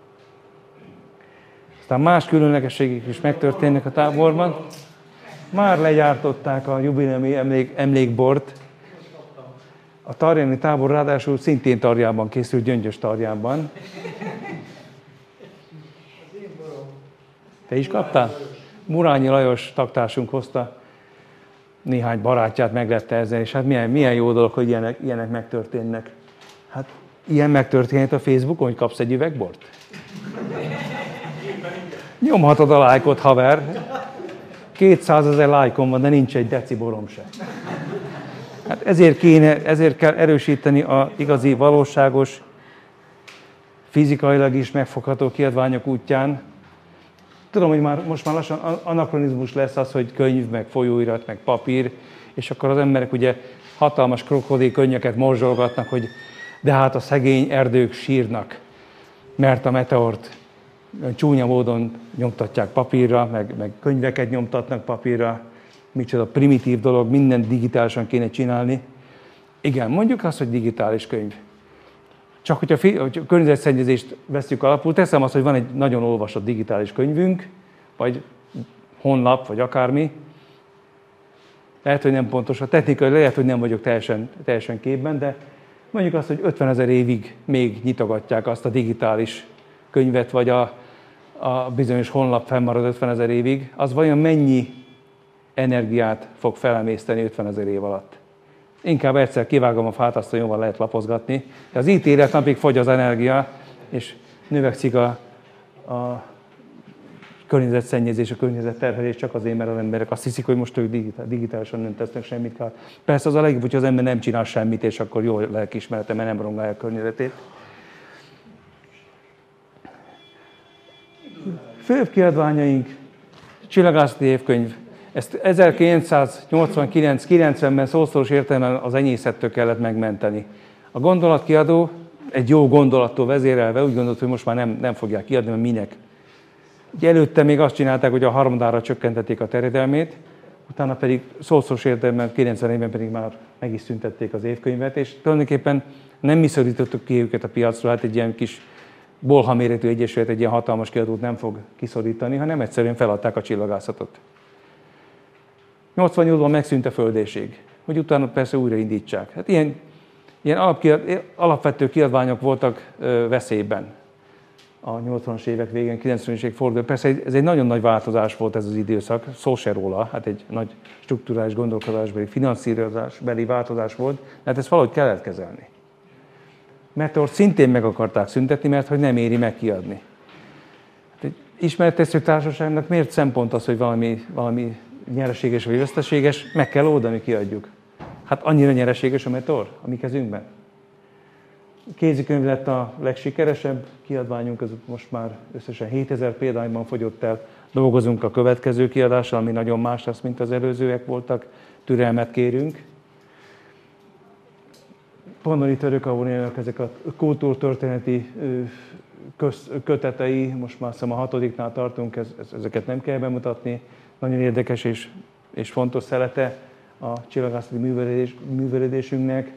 Aztán más különlegességek is megtörténnek a táborban. Már legyártották a jubileumi emlék, emlékbort. A tarjáni tábor ráadásul szintén Tarjában készült, Gyöngyös Tarjában. Te is kaptál? Murányi Lajos taktársunk hozta, néhány barátját meglette ezzel, és hát milyen, milyen jó dolog, hogy ilyenek, ilyenek megtörténnek. Hát ilyen megtörténhet a Facebookon, hogy kapsz egy üvegbort? Nyomhatod a lájkot, haver. kétszázezer lájkom van, de nincs egy deci borom se. Hát ezért, kéne, ezért kell erősíteni az igazi, valóságos, fizikailag is megfogható kiadványok útján. Tudom, hogy már, most már lassan anakronizmus lesz az, hogy könyv, meg folyóirat, meg papír, és akkor az emberek ugye hatalmas krokodil könnyeket morzsolgatnak, hogy de hát a szegény erdők sírnak, mert a meteort csúnya módon nyomtatják papírra, meg, meg könyveket nyomtatnak papírra. Micsoda primitív dolog, mindent digitálisan kéne csinálni. Igen, mondjuk azt, hogy digitális könyv. Csak hogyha a környezetszennyezést veszük alapul, teszem azt, hogy van egy nagyon olvasott digitális könyvünk, vagy honlap, vagy akármi. Lehet, hogy nem pontos a technikai, lehet, hogy nem vagyok teljesen, teljesen képben, de mondjuk azt, hogy ötvenezer évig még nyitogatják azt a digitális könyvet, vagy a, a bizonyos honlap fennmarad ötvenezer évig, az vajon mennyi energiát fog felemészteni ötvenezer év alatt? Inkább egyszer kivágom a fát, azt jobban lehet lapozgatni. De az ítélet napig fogy az energia, és növekszik a, a környezetszennyezés, a környezetterhelés csak azért, mert az emberek azt hiszik, hogy most ők digitálisan nem tesznek semmit. Persze az a legjobb, hogy az ember nem csinál semmit, és akkor jó lelkiismerete, mert nem rongálja a környezetét. Főbb kiadványaink, Csillagászati évkönyv. Ezt ezerkilencszáznyolcvankilenc kilencvenben szószoros értelemben az enyészettől kellett megmenteni. A gondolatkiadó egy jó gondolattól vezérelve úgy gondolt, hogy most már nem, nem fogják kiadni, mert minek. Ugye előtte még azt csinálták, hogy a harmadára csökkentették a terjedelmét, utána pedig szószoros értelemben kilencvenben pedig már meg is szüntették az évkönyvet, és tulajdonképpen nem mi szorítottuk ki őket a piacról, hát egy ilyen kis bolhaméretű egyesület egy ilyen hatalmas kiadót nem fog kiszorítani, hanem egyszerűen feladták a csillagászatot. nyolcvannyolcban megszűnt a földérség, hogy utána persze újraindítsák. Hát ilyen, ilyen alapkiad, alapvető kiadványok voltak ö, veszélyben a nyolcvanas évek végén, kilencvenes évek fordulóban. Persze ez egy nagyon nagy változás volt ez az időszak, szó se róla, hát egy nagy strukturális gondolkodásbeli, finanszírozásbeli változás volt, de hát ezt valahogy kellett kezelni. Meteort szintén meg akarták szüntetni, mert hogy nem éri meg kiadni. Hát egy ismeretterjesztő társaságnak miért szempont az, hogy valami, valami nyereséges vagy veszteséges, meg kell oldani, kiadjuk. Hát annyira nyereséges a Meteor a mi kezünkben. Kézikönyv lett a legsikeresebb kiadványunk, ez most már összesen hétezer példányban fogyott el. Dolgozunk a következő kiadással, ami nagyon más lesz, mint az előzőek voltak. Türelmet kérünk. Pannoni Török Auréliának ezek a kultúrtörténeti kötetei, most már hiszem a hatodiknál tartunk, ez, ezeket nem kell bemutatni. Nagyon érdekes és, és fontos szelete a csillagászati művelődés, művelődésünknek.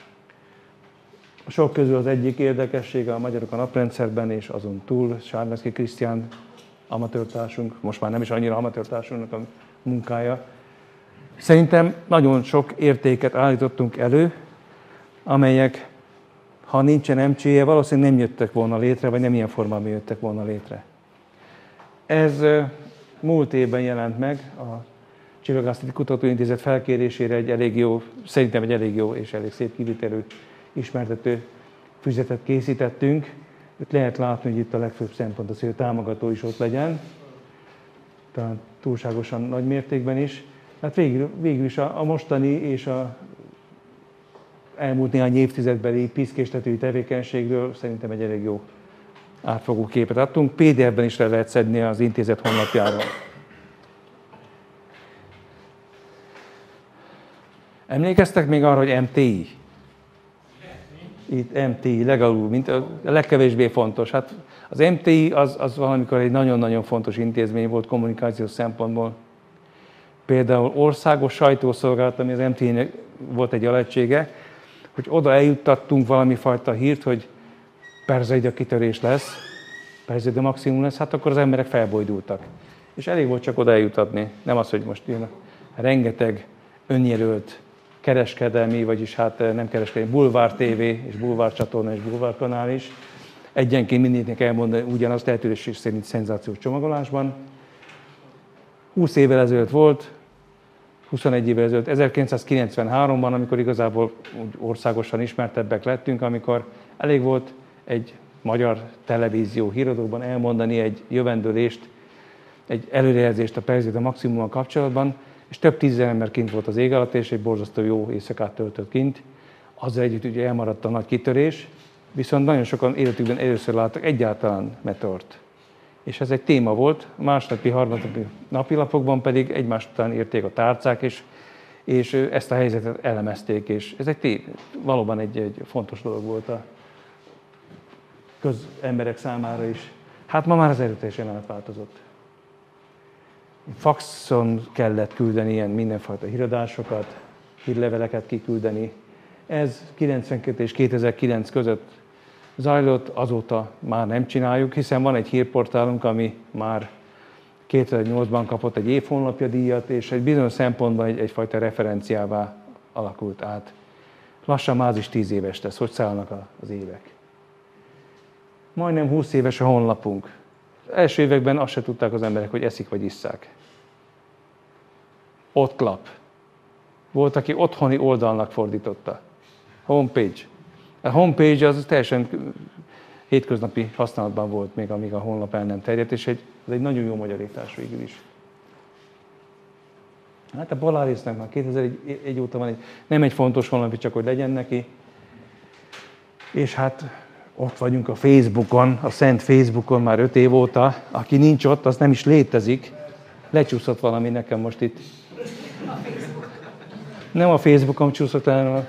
A sok közül az egyik érdekessége a Magyarok a Naprendszerben, és azon túl Sárneczky Krisztián amatőrtársunk, most már nem is annyira amatőrtársunknak a munkája. Szerintem nagyon sok értéket állítottunk elő, amelyek, ha nincsen em cé é, valószínűleg nem jöttek volna létre, vagy nem ilyen formában jöttek volna létre. Ez múlt évben jelent meg a Csillagászati Kutatóintézet felkérésére egy elég jó, szerintem egy elég jó és elég szép kivitelű ismertető füzetet készítettünk. Itt lehet látni, hogy itt a legfőbb szempont az, hogy a támogató is ott legyen, talán túlságosan nagy mértékben is. Hát végül, végül is a, a mostani és a elmúlt néhány évtizedbeli piszkéstetői tevékenységről szerintem egy elég jó átfogó képet adtunk. pé dé ef-ben is le lehet szedni az intézet honlapjáról. Emlékeztek még arra, hogy em té i? Itt em té i legalul, mint a legkevésbé fontos. Hát az em té i az, az valamikor egy nagyon-nagyon fontos intézmény volt kommunikációs szempontból. Például országos sajtószolgálat, ami az em té i-nek volt egy alegysége, hogy oda eljuttattunk valami fajta hírt, hogy perzseida kitörés lesz, Perzséde maximum lesz, hát akkor az emberek felbojdultak. És elég volt csak oda eljutatni. Nem az, hogy most jön rengeteg önjelölt kereskedelmi, vagyis hát nem kereskedelmi, bulvár tévé és bulvár csatorna és bulvár kanál is. Egyenként mindegyiknek elmondani ugyanazt lehetőség szerint szenzációs csomagolásban. húsz évvel ezelőtt volt, huszonegy évvel ezelőtt, ezerkilencszázkilencvenháromban, amikor igazából országosan ismertebbek lettünk, amikor elég volt egy magyar televízió híradóban elmondani egy jövendőlést, egy előrejelzést a Perzséde maximummal kapcsolatban, és több tízezer ember kint volt az ég alatt, és egy borzasztó jó éjszakát töltött kint. Azzal együtt ugye elmaradt a nagy kitörés, viszont nagyon sokan életükben először láttak egyáltalán meteort. És ez egy téma volt, másnapi, harmadnapi napilapokban pedig egymást után írték a tárcák, és, és ezt a helyzetet elemezték, és ez egy té- valóban egy, egy fontos dolog volt a közemberek számára is. Hát ma már az erőteljesen átváltozott. Faxon kellett küldeni ilyen mindenfajta híradásokat, hírleveleket kiküldeni. Ez kilencvenkettő és kétezer-kilenc között zajlott, azóta már nem csináljuk, hiszen van egy hírportálunk, ami már kétezer-nyolcban kapott egy évhonlapja díjat, és egy bizonyos szempontban egy, egyfajta referenciává alakult át. Lassan már az is tíz éves lesz, hogy szállnak az évek. Majdnem húsz éves a honlapunk. Az első években azt se tudták az emberek, hogy eszik vagy isszák. Ott lap. Volt, aki otthoni oldalnak fordította. Homepage. A homepage az teljesen hétköznapi használatban volt még, amíg a honlap el nem terjedt, és egy, ez egy nagyon jó magyarítás végül is. Hát a Polarisnak már kétezer-egy óta van egy, nem egy fontos honlap, csak hogy legyen neki. És hát ott vagyunk a Facebookon, a szent Facebookon már öt év óta. Aki nincs ott, az nem is létezik. Lecsúszott valami nekem most itt. Nem a Facebookon csúszott el, hanem a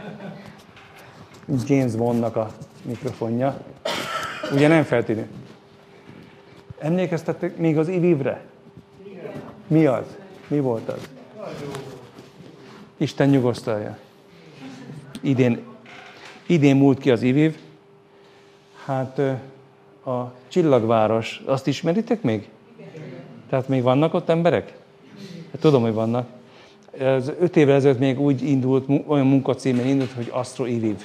James Bondnak a mikrofonja. Ugye nem feltűnő. Emlékeztettek még az i vivre? Mi az? Mi volt az? Isten nyugosztalja. Idén, idén múlt ki az i viv. Hát a Csillagváros, azt ismeritek még? Tehát még vannak ott emberek? Hát tudom, hogy vannak. Ez öt évvel ezelőtt még úgy indult, olyan munkacímen indult, hogy Astro i viv.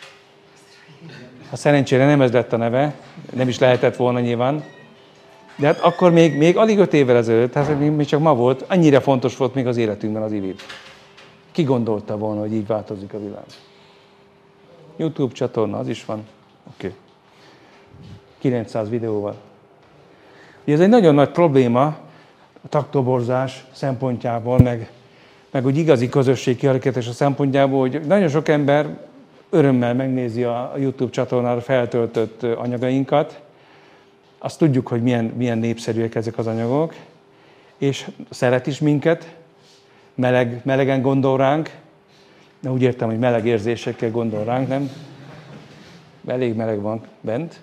A szerencsére nem ez lett a neve, nem is lehetett volna nyilván. De hát akkor még, még alig öt évvel ezelőtt, tehát még, még csak ma volt, annyira fontos volt még az életünkben az i viv. Ki gondolta volna, hogy így változik a világ? YouTube csatorna, az is van. Oké. Okay. kilencszáz videóval. Ugye ez egy nagyon nagy probléma a traktoborzás szempontjából, meg, meg úgy igazi közösség kialakítása szempontjából, hogy nagyon sok ember örömmel megnézi a YouTube csatornára feltöltött anyagainkat. Azt tudjuk, hogy milyen, milyen népszerűek ezek az anyagok, és szeret is minket, meleg, melegen gondol ránk, de úgy értem, hogy meleg érzésekkel gondol ránk, nem? Elég meleg van bent.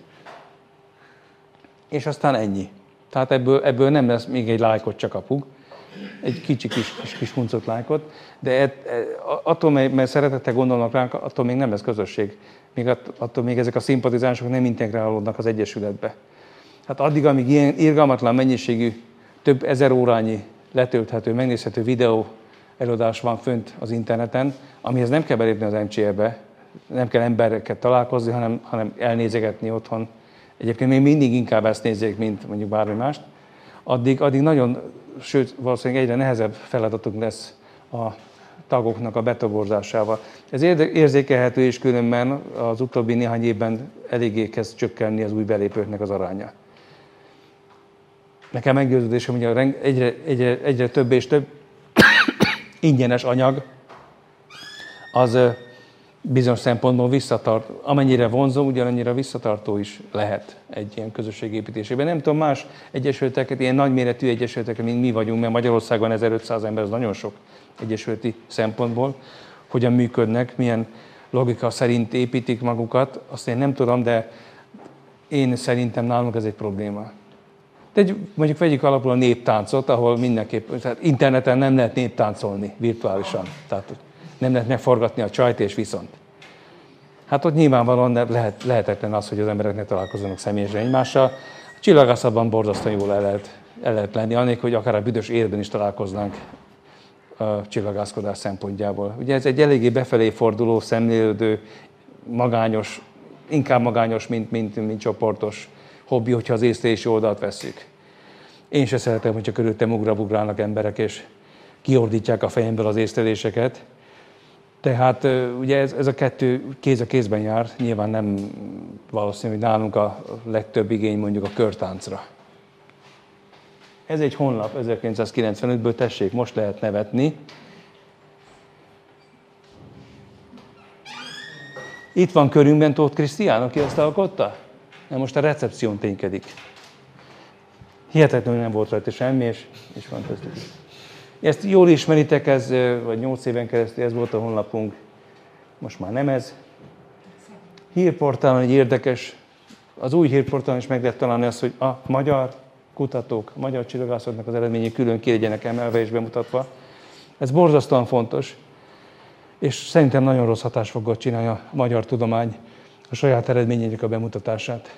És aztán ennyi. Tehát ebből, ebből nem lesz még egy lájkot csak kapunk, egy kicsi kis, kis, kis huncot lájkot, de et, et, attól, mert szeretettel gondolnak ránk, attól még nem lesz közösség. Még att, attól még ezek a szimpatizánsok nem integrálódnak az Egyesületbe. Hát addig, amíg ilyen irgalmatlan mennyiségű, több ezer órányi letölthető, megnézhető videó előadás van fönt az interneten, amihez nem kell belépni az em cé é-be, nem kell emberekkel találkozni, hanem, hanem elnézegetni otthon. Egyébként még mindig inkább ezt nézzék, mint mondjuk bármi mást. Addig, addig nagyon, sőt, valószínűleg egyre nehezebb feladatunk lesz a tagoknak a betoborzásával. Ez érzékelhető, és különben az utóbbi néhány évben eléggé kezd csökkenni az új belépőknek az aránya. Nekem meggyőződésem, hogy egyre, egyre, egyre több és több ingyenes anyag az bizonyos szempontból visszatart, amennyire vonzó, ugyanannyira visszatartó is lehet egy ilyen közösség építésében. Nem tudom, más egyesületeket, ilyen nagyméretű egyesületeket, mint mi vagyunk, mert Magyarországon ezerötszáz ember, az nagyon sok egyesületi szempontból, hogyan működnek, milyen logika szerint építik magukat, azt én nem tudom, de én szerintem nálunk ez egy probléma. De egy, mondjuk vegyük alapul a néptáncot, ahol mindenképp, tehát interneten nem lehet néptáncolni virtuálisan. Tehát nem lehet megforgatni a csajt, és viszont. Hát ott nyilvánvalóan lehet, lehetetlen az, hogy az emberek ne találkozzanak személyesen egymással. Csillagászatban borzasztóan jól el lehet, el lehet lenni, annélkül, hogy akár a büdös életben is találkoznánk a csillagászkodás szempontjából. Ugye ez egy eléggé befelé forduló, szemlélődő, magányos, inkább magányos, mint, mint, mint csoportos hobbi, hogyha az észlelési oldalt vesszük. Én se szeretem, hogyha körülöttem ugrabugrálnak emberek, és kiordítják a fejemből az észleléseket. Tehát ugye ez, ez a kettő kéz a kézben jár, nyilván nem valószínű, hogy nálunk a legtöbb igény mondjuk a körtáncra. Ez egy honlap ezerkilencszázkilencvenötből, tessék, most lehet nevetni. Itt van körünkben Tóth Krisztián, aki ezt alkotta? Na most a recepción ténykedik. Hihetetlenül nem volt rajta semmi, és, és fantasztikus. Ezt jól ismeritek, ez, vagy nyolc éven keresztül ez volt a honlapunk, most már nem ez. Hírportálon egy érdekes, az új hírportálon is meg lehet találni azt, hogy a magyar kutatók, a magyar csillagászoknak az eredményei külön ki legyenek emelve és bemutatva. Ez borzasztóan fontos, és szerintem nagyon rossz hatást fogod csinálni a magyar tudomány a saját eredményeinek a bemutatását.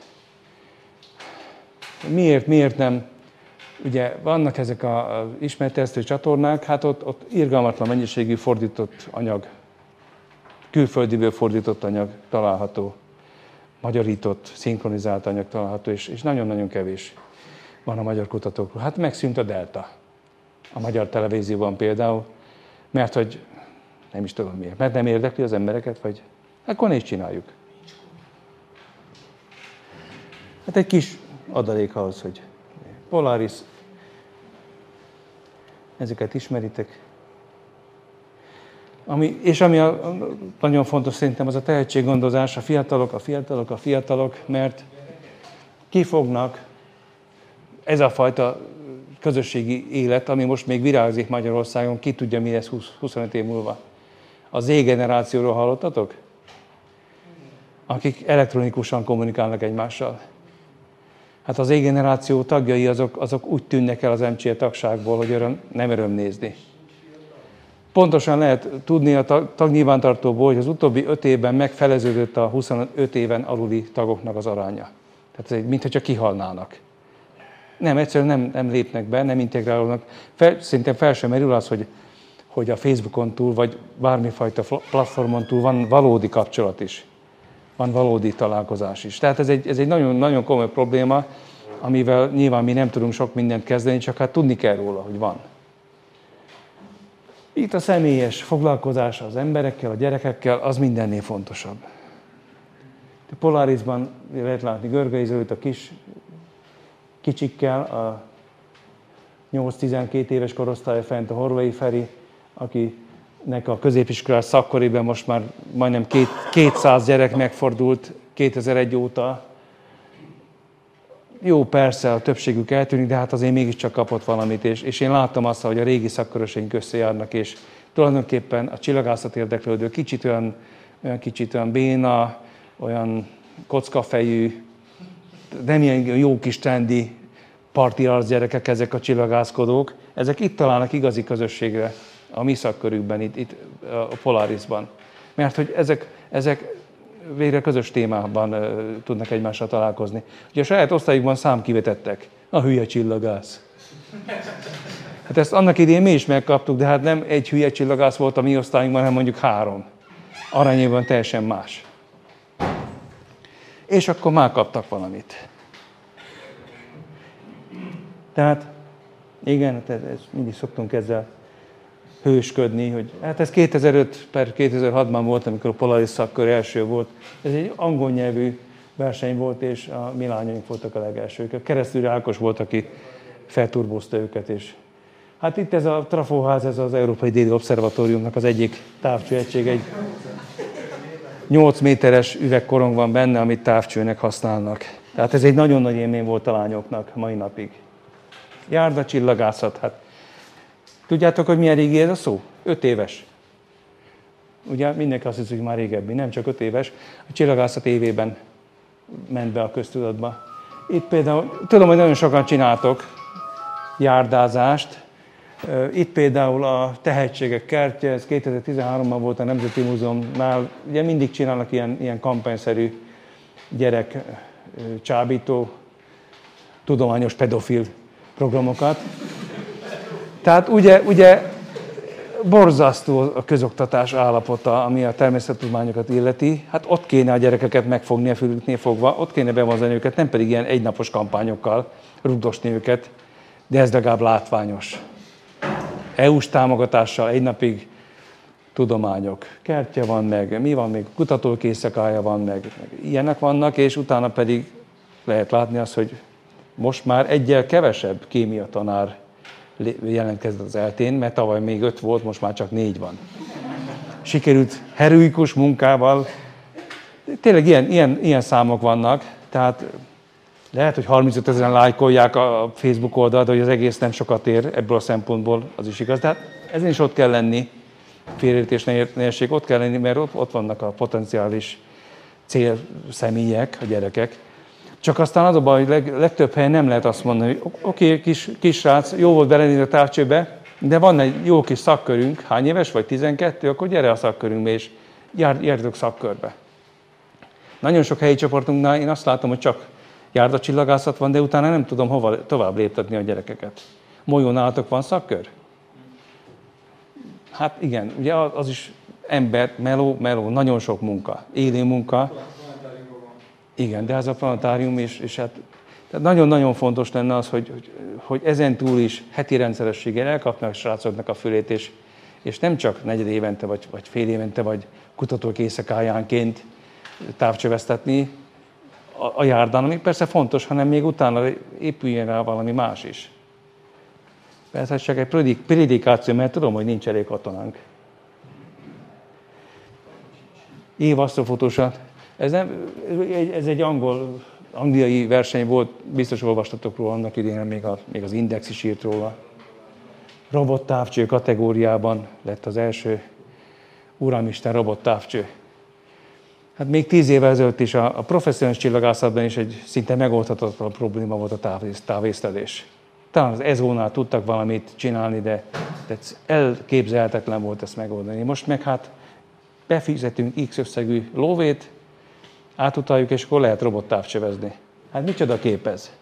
Miért, miért nem? Ugye vannak ezek az ismeretterjesztő csatornák, hát ott, ott irgalmatlan mennyiségű fordított anyag, külföldiből fordított anyag található, magyarított, szinkronizált anyag található, és, és nagyon-nagyon kevés van a magyar kutatókról. Hát megszűnt a Delta, a magyar televízióban például, mert hogy nem is tudom miért, mert nem érdekli az embereket, vagy akkor ne is csináljuk. Hát egy kis adalék ahhoz, hogy Polaris, ezeket ismeritek. Ami, és ami a, a, nagyon fontos szerintem, az a tehetséggondozás, a fiatalok, a fiatalok, a fiatalok, mert kifognak ez a fajta közösségi élet, ami most még virágzik Magyarországon, ki tudja, mi lesz húsz-huszonöt év múlva. A Z-generációról hallottatok? Akik elektronikusan kommunikálnak egymással. Hát az Z-generáció tagjai azok, azok úgy tűnnek el az em cé e tagságból, hogy öröm, nem öröm nézni. Pontosan lehet tudni a tag, tagnyilvántartóból, hogy az utóbbi öt évben megfeleződött a huszonöt éven aluli tagoknak az aránya. Tehát ez mintha csak kihalnának. Nem, egyszerűen nem, nem lépnek be, nem integrálódnak. Fel, szerintem fel sem merül az, hogy, hogy a Facebookon túl, vagy bármifajta platformon túl van valódi kapcsolat is. Van valódi találkozás is. Tehát ez egy, ez egy nagyon, nagyon komoly probléma, amivel nyilván mi nem tudunk sok mindent kezdeni, csak hát tudni kell róla, hogy van. Itt a személyes foglalkozás az emberekkel, a gyerekekkel, az mindennél fontosabb. A Polarisban lehet látni Görgei Zolót a kis kicsikkel, a nyolc-tizenkét éves korosztálya fent a Horvai Feri, akinek a középiskolás szakkoriban most már majdnem két, kétszáz gyerek megfordult kétezer-egy óta. Jó, persze, a többségük eltűnik, de hát azért mégiscsak kapott valamit, és, és én láttam azt, hogy a régi szakköröseink összejárnak, és tulajdonképpen a csillagászat érdeklődő kicsit olyan, olyan kicsit olyan béna, olyan kockafejű, nem ilyen jó kis trendi parti arc gyerekek ezek a csillagászkodók, ezek itt találnak igazi közösségre a mi szakkörükben, itt, itt a Polarisban. Mert hogy ezek, ezek végre közös témában uh, tudnak egymással találkozni. Ugye a saját osztályukban számkivetettek. A hülye csillagász. Hát ezt annak idején mi is megkaptuk, de hát nem egy hülye csillagász volt a mi osztályunkban, hanem mondjuk három. Arányében teljesen más. És akkor már kaptak valamit. Tehát, igen, ez, ez mindig szoktunk ezzel hősködni, hogy hát ez kétezer-öt per kétezer-hatban volt, amikor a Polaris szakkör első volt. Ez egy angol nyelvű verseny volt, és a mi lányaink voltak a legelsők. A Keresztúri Ákos volt, aki felturbózta őket, és hát itt ez a trafóház, ez az Európai Déli Obszervatóriumnak az egyik távcsőegység, egy nyolc méteres üvegkorong van benne, amit távcsőnek használnak. Tehát ez egy nagyon nagy élmény volt a lányoknak mai napig. Járda csillagászat, hát tudjátok, hogy milyen régi ez a szó? Öt éves. Ugye mindenki azt hiszi, hogy már régebbi, nem csak öt éves. A csillagászat évében ment be a köztudatba. Itt például, tudom, hogy nagyon sokan csináltok járdázást. Itt például a Tehetségek kertje, ez kétezer-tizenháromban volt a Nemzeti Múzeumnál. Ugye mindig csinálnak ilyen, ilyen kampányszerű gyerek csábító tudományos pedofil programokat. Tehát ugye, ugye borzasztó a közoktatás állapota, ami a természettudományokat illeti. Hát ott kéne a gyerekeket megfogni a fülüknél fogva, ott kéne bevonzani őket, nem pedig ilyen egynapos kampányokkal rugdosni őket, de ez legalább látványos. é u-s támogatással egy napig tudományok, kertje van meg, mi van még, kutatókészakája van meg, meg ilyenek vannak, és utána pedig lehet látni azt, hogy most már egyel kevesebb kémia tanár jelentkezett az eltén, mert tavaly még öt volt, most már csak négy van. Sikerült heroikus munkával, tényleg ilyen, ilyen, ilyen számok vannak, tehát lehet, hogy harmincöt ezeren lájkolják a Facebook oldalt, hogy az egész nem sokat ér ebből a szempontból, az is igaz. De hát ezen is ott kell lenni, félreértés, nehézség, ott kell lenni, mert ott, ott vannak a potenciális célszemélyek, a gyerekek. Csak aztán az a baj, hogy leg, legtöbb helyen nem lehet azt mondani, hogy oké, okay, kis, kisrác, jó volt belenni a távcsőbe, de van egy jó kis szakkörünk, hány éves vagy, tizenkettő, akkor gyere a szakkörünkbe, és járjatok szakkörbe. Nagyon sok helyi csoportunknál én azt látom, hogy csak járdacsillagászat van, de utána nem tudom hova tovább léptetni a gyerekeket. Molyónálatok van szakkör? Hát igen, ugye az is ember, meló, meló, nagyon sok munka, élő munka. Igen, de ez a planetárium is, és hát nagyon-nagyon fontos lenne az, hogy, hogy, hogy ezen túl is heti rendszerességgel elkapnak a srácoknak a fülét, és, és nem csak negyed évente, vagy, vagy fél évente, vagy kutatók éjszakájánként távcsöveztetni a, a járdán, ami persze fontos, hanem még utána épüljön rá valami más is. Persze csak egy predik, predikáció, mert tudom, hogy nincs elég katonánk. Év asztrofotósat. Ez, nem, ez egy angol, angliai verseny volt, biztos olvastatok róla annak idején, még, a, még az Index is írt róla. Robottávcső kategóriában lett az első Uramisten robottávcső. Hát még tíz évvel ezelőtt is a, a professzionális csillagászatban is egy szinte megoldhatatlan probléma volt a távészlelés. Talán az e es o-nál tudtak valamit csinálni, de, de elképzelhetetlen volt ezt megoldani. Most meg hát befizetünk X összegű lóvét, átutaljuk, és akkor lehet robottávcsövezni. Hát micsoda kép ez?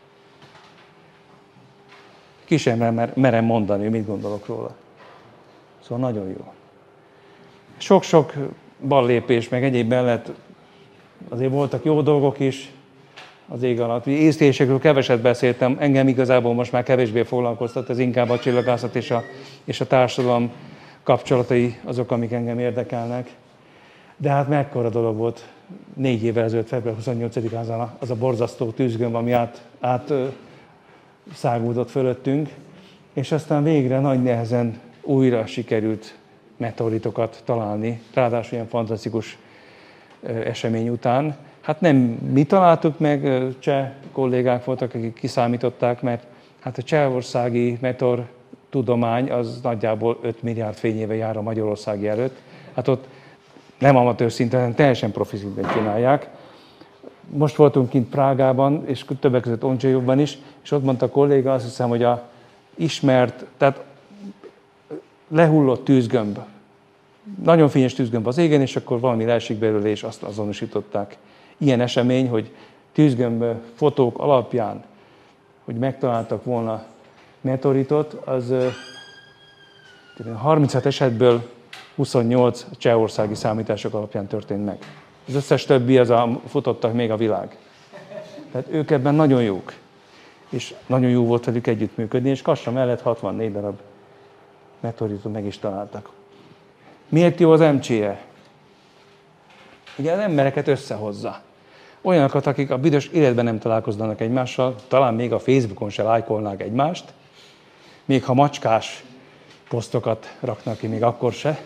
Ki sem merem mondani, mit gondolok róla. Szóval nagyon jó. Sok-sok ballépés, meg egyéb mellett azért voltak jó dolgok is az ég alatt. Észlésekről keveset beszéltem, engem igazából most már kevésbé foglalkoztat, ez inkább a csillagászat és a, és a társadalom kapcsolatai azok, amik engem érdekelnek. De hát mekkora dolog volt négy évvel ezelőtt, február huszonnyolcadikán az a borzasztó tűzgömb, ami át, át szágúdott fölöttünk, és aztán végre nagy nehezen újra sikerült meteoritokat találni, ráadásul ilyen fantasztikus esemény után. Hát nem mi találtuk meg, cseh kollégák voltak, akik kiszámították, mert hát a csehországi meteor tudomány az nagyjából öt milliárd fényéve jár a magyarországi előtt. Hát ott nem amatőr szinten, hanem teljesen profi szinten csinálják. Most voltunk kint Prágában, és többek között Ondřejovban is, és ott mondta a kolléga, azt hiszem, hogy a ismert, tehát lehullott tűzgömb, nagyon fényes tűzgömb az égen, és akkor valami leesik belőle, és azt azonosították. Ilyen esemény, hogy tűzgömb fotók alapján, hogy megtaláltak volna meteoritot, az harminchat esetből huszonnyolc csehországi számítások alapján történt meg. Az összes többi, az a, futottak még a világ. Tehát ők ebben nagyon jók. És nagyon jó volt velük együttműködni, és Kassa mellett hatvannégy darab meteoritot meg is találtak. Miért jó az em cé e? Ugye az embereket összehozza. Olyanokat, akik a büdös életben nem találkoznak egymással, talán még a Facebookon se lájkolnák egymást, még ha macskás posztokat raknak ki, még akkor se.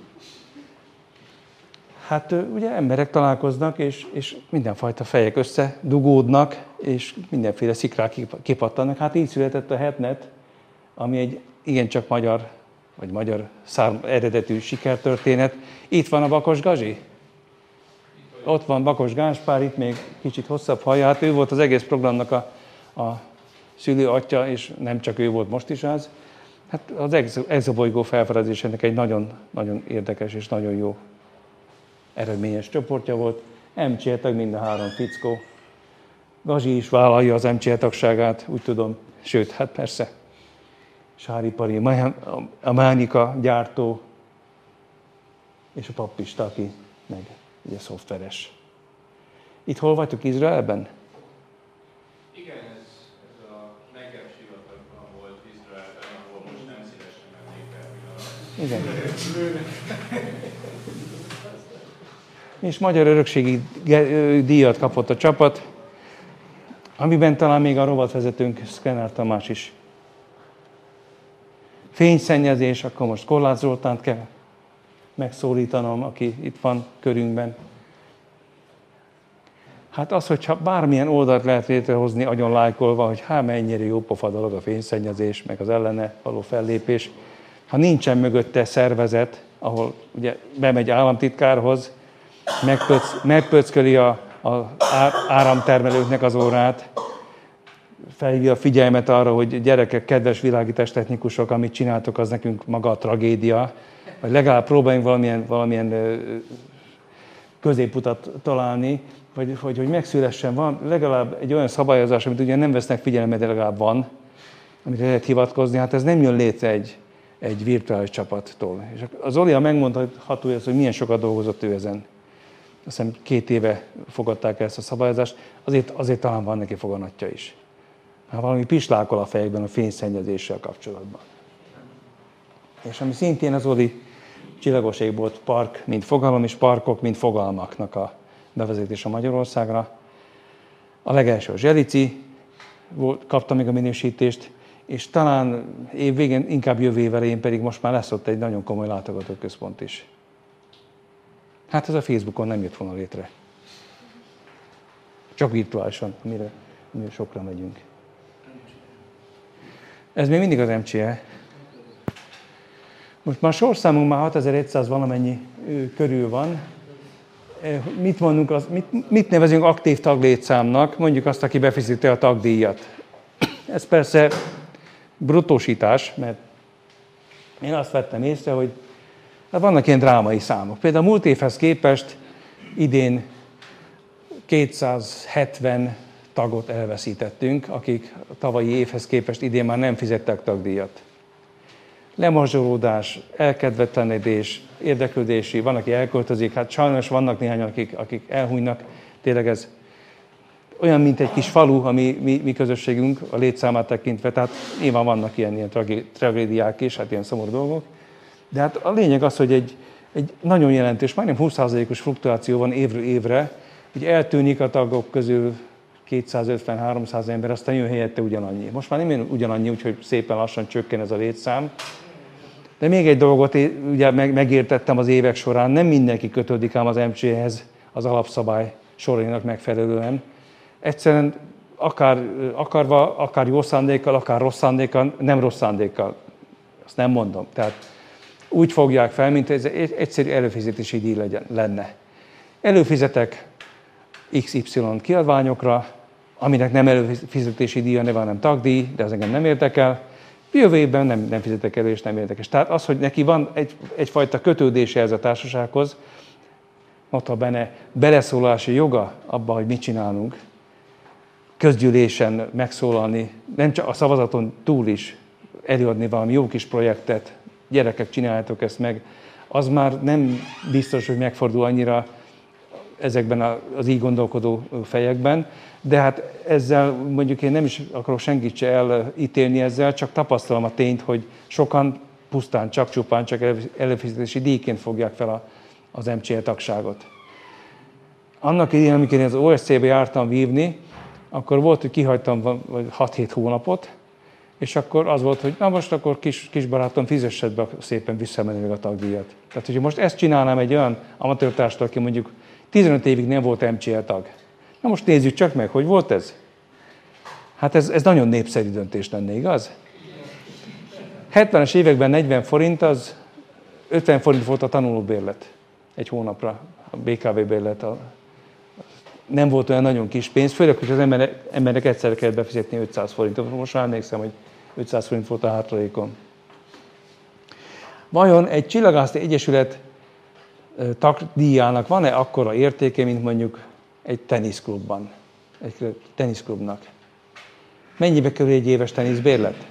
Hát ugye emberek találkoznak, és, és mindenfajta fejek összedugódnak, és mindenféle szikrák kipattanak. Hát így született a HetNet, ami egy igencsak magyar, vagy magyar szárm, eredetű sikertörténet. Itt van a Bakos Gazi. Ott van Bakos Gáspár, itt még kicsit hosszabb haja. Hát ő volt az egész programnak a, a szülő atya, és nem csak ő volt, most is az. Hát az exobolygó felfedezésének egy nagyon, nagyon érdekes és nagyon jó eredményes csoportja volt. em cé e tag mind a három fickó. Gazi is vállalja az em cé é tagságát, úgy tudom. Sőt, hát persze, Sáripari, a Mánika gyártó, és a Pappista, aki meg ugye szoftveres. Itt hol vagytok, Izraelben? Igen, ez, ez a Negev sivatagban volt Izraelben, ahol most nem szívesen mennék el. Igen. És magyar örökségi díjat kapott a csapat, amiben talán még a rovatvezetőnk Szkenár Tamás is. Fényszennyezés, akkor most Korláth Zoltánt kell megszólítanom, aki itt van körünkben. Hát az, hogyha bármilyen oldalt lehet létrehozni, agyon lájkolva, hogy hát mennyire jó pofa dolog a fényszennyezés, meg az ellene való fellépés. Ha nincsen mögötte szervezet, ahol ugye bemegy államtitkárhoz, megpöc, megpöcköli a, a áramtermelőknek az órát, felhívja a figyelmet arra, hogy gyerekek, kedves világítástechnikusok, amit csináltok, az nekünk maga a tragédia, vagy legalább próbáljunk valamilyen, valamilyen középutat találni, hogy, hogy, hogy megszülessen van legalább egy olyan szabályozás, amit ugye nem vesznek figyelembe, de legalább van, amit lehet hivatkozni. Hát ez nem jön létre egy, egy virtuális csapattól. És az Zoli megmondható, hogy milyen sokat dolgozott ő ezen. Azt hiszem két éve fogadták el ezt a szabályozást, azért, azért talán van neki foganatja is. Hát valami pislákol a fejekben a fényszennyezéssel kapcsolatban. És ami szintén az Zoli csillagos égbolt park, mint fogalom, és parkok, mint fogalmaknak a bevezetése Magyarországra. A legelső a Zselici kapta még a minősítést, és talán év végén, inkább jövő év elején pedig most már lesz ott egy nagyon komoly látogatóközpont is. Hát ez a Facebookon nem jött volna létre. Csak virtuálisan, amire, amire sokra megyünk. Ez még mindig az em cé é. Most már sorszámunk már hatezer-egyszáz valamennyi körül van. Mit mondunk, az, mit, mit nevezünk aktív taglétszámnak? Mondjuk azt, aki befizeti a tagdíjat. Ez persze bruttósítás, mert én azt vettem észre, hogy hát vannak ilyen drámai számok. Például múlt évhez képest idén kétszázhetven tagot elveszítettünk, akik a tavalyi évhez képest idén már nem fizettek tagdíjat. Lemorzsolódás, elkedvetlenedés, érdeklődési, van, aki elköltözik, hát sajnos vannak néhány, akik, akik elhunynak. Tényleg ez olyan, mint egy kis falu, a mi, mi, mi közösségünk a létszámát tekintve, tehát nyilván vannak ilyen, ilyen tragédiák is, hát ilyen szomorú dolgok. De hát a lényeg az, hogy egy, egy nagyon jelentős, majdnem húsz százalékos fluktuáció van évről évre, hogy eltűnik a tagok közül kétszázötven-háromszáz ember, aztán jön helyette ugyanannyi. Most már nem jön ugyanannyi, úgyhogy szépen lassan csökken ez a létszám. De még egy dolgot ugye megértettem az évek során, nem mindenki kötődik ám az em cé éhez az alapszabály sorainak megfelelően. Egyszerűen akár akarva, akár jó szándékkal, akár rossz szándékkal, nem rossz szándékkal. Azt nem mondom. Tehát úgy fogják fel, mint ez egy egyszerű előfizetési díj legyen, lenne. Előfizetek iksz ipszilon kiadványokra, aminek nem előfizetési díja, neve, hanem tagdíj, de az engem nem érdekel. Jövő évben nem, nem fizetek elő, és nem érdekes. Tehát az, hogy neki van egy, egyfajta kötődése ez a társasághoz, nota bene beleszólási joga abba, hogy mit csinálunk, közgyűlésen megszólalni, nem csak a szavazaton túl is előadni valami jó kis projektet, gyerekek, csináljátok ezt meg, az már nem biztos, hogy megfordul annyira ezekben az így gondolkodó fejekben, de hát ezzel mondjuk én nem is akarok senkit se elítélni ezzel, csak tapasztalom a tényt, hogy sokan pusztán, csak csupán, csak előfizetési díjként fogják fel az em cé é tagságot. Annak idején, amikor én az o es cé-be jártam vívni, akkor volt, hogy kihagytam hat-hét hónapot, és akkor az volt, hogy na most akkor kis, kis barátom, fizessed be szépen visszamenőleg a tagdíjat. Tehát, hogyha most ezt csinálnám egy olyan amatőrtárstól, aki mondjuk tizenöt évig nem volt em cé é tag. Na most nézzük csak meg, hogy volt ez. Hát ez, ez nagyon népszerű döntés lenne, igaz? hetvenes években negyven forint, az ötven forint volt a tanulóbérlet egy hónapra, a bé ká vé bérlet. A, nem volt olyan nagyon kis pénz, főleg, hogy az emberek, emberek egyszerre kellett befizetni ötszáz forintot. Most már emlékszem, hogy ötszáz forint volt a hátralékom. Vajon egy csillagászati egyesület tagdíjának van-e akkora értéke, mint mondjuk egy teniszklubban? egy teniszklubnak. Mennyibe kerül egy éves teniszbérlet?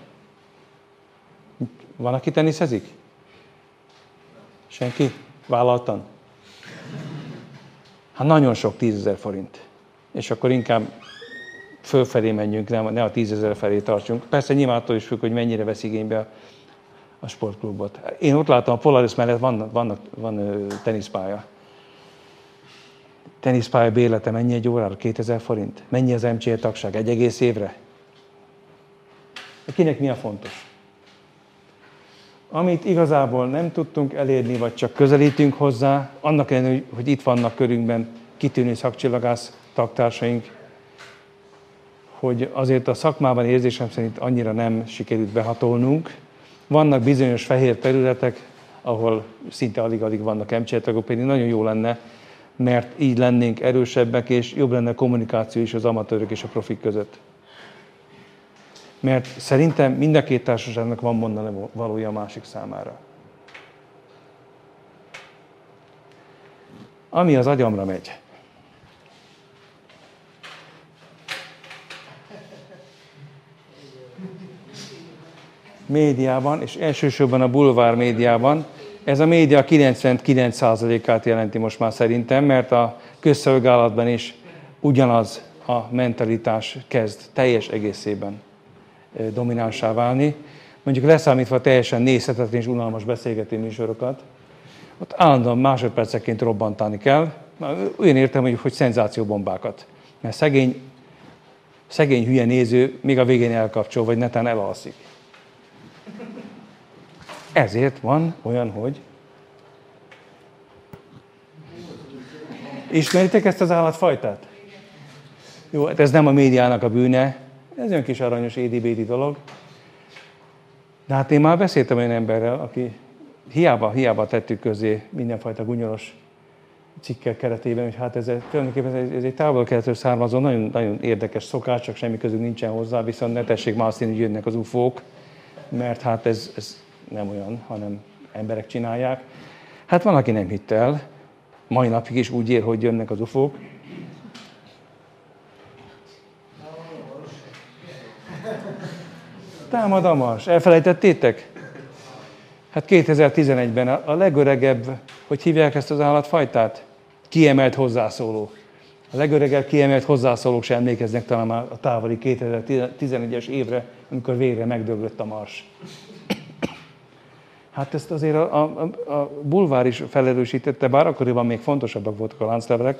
Van, aki teniszezik? Senki? Vállaltan? Hát nagyon sok, tízezer forint. És akkor inkább fölfelé menjünk, nem, ne a tízezer felé tartsunk. Persze nyilván attól is függ, hogy mennyire vesz igénybe a, a sportklubot. Én ott látom, a Polaris mellett van, van, van teniszpálya. Teniszpálya bérlete mennyi egy órára? kétezer forint. Mennyi az em cé é tagság? Egy egész évre? Kinek mi a fontos? Amit igazából nem tudtunk elérni, vagy csak közelítünk hozzá, annak ellenére, hogy itt vannak körünkben kitűnő szakcsillagász tagtársaink, hogy azért a szakmában érzésem szerint annyira nem sikerült behatolnunk. Vannak bizonyos fehér területek, ahol szinte alig-alig vannak em cé é tagok, pedig nagyon jó lenne, mert így lennénk erősebbek, és jobb lenne a kommunikáció is az amatőrök és a profik között. Mert szerintem mind a két társaságnak van mondani valója a másik számára. Ami az agyamra megy. Médiában, és elsősorban a bulvár médiában, ez a média kilencvenkilenc százalékát jelenti most már szerintem, mert a közszolgálatban is ugyanaz a mentalitás kezd teljes egészében dominánsá válni. Mondjuk leszámítva teljesen nézhetetlen és unalmas beszélgető műsorokat, ott állandóan másodperceként robbantani kell, olyan értem, hogy, hogy szenzációbombákat. Mert szegény, szegény hülye néző még a végén elkapcsol, vagy netán elalszik. Ezért van olyan, hogy... Ismeritek ezt az állatfajtát? Jó, hát ez nem a médiának a bűne, ez olyan kis aranyos édi-bédi dolog. De hát én már beszéltem olyan emberrel, aki hiába, hiába tettük közé mindenfajta gunyoros cikkek keretében, hogy hát ez, tulajdonképpen ez egy távol-keletről származó, nagyon, nagyon érdekes szokás, csak semmi közük nincsen hozzá, viszont ne tessék már azt hinni, hogy jönnek az ufók, mert hát ez, ez nem olyan, hanem emberek csinálják. Hát van, aki nem hitt el, mai napig is úgy ér, hogy jönnek az ufók. Támad a Mars. Elfelejtettétek? Hát kétezer-tizenegyben a legöregebb, hogy hívják ezt az állatfajtát? Kiemelt hozzászóló. A legöregebb kiemelt hozzászólók sem emlékeznek talán már a távoli kétezer-tizenegyes évre, amikor végre megdöglött a Mars. Hát ezt azért a, a, a bulvár is felerősítette, bár akkoriban még fontosabbak voltak a lánclevelek.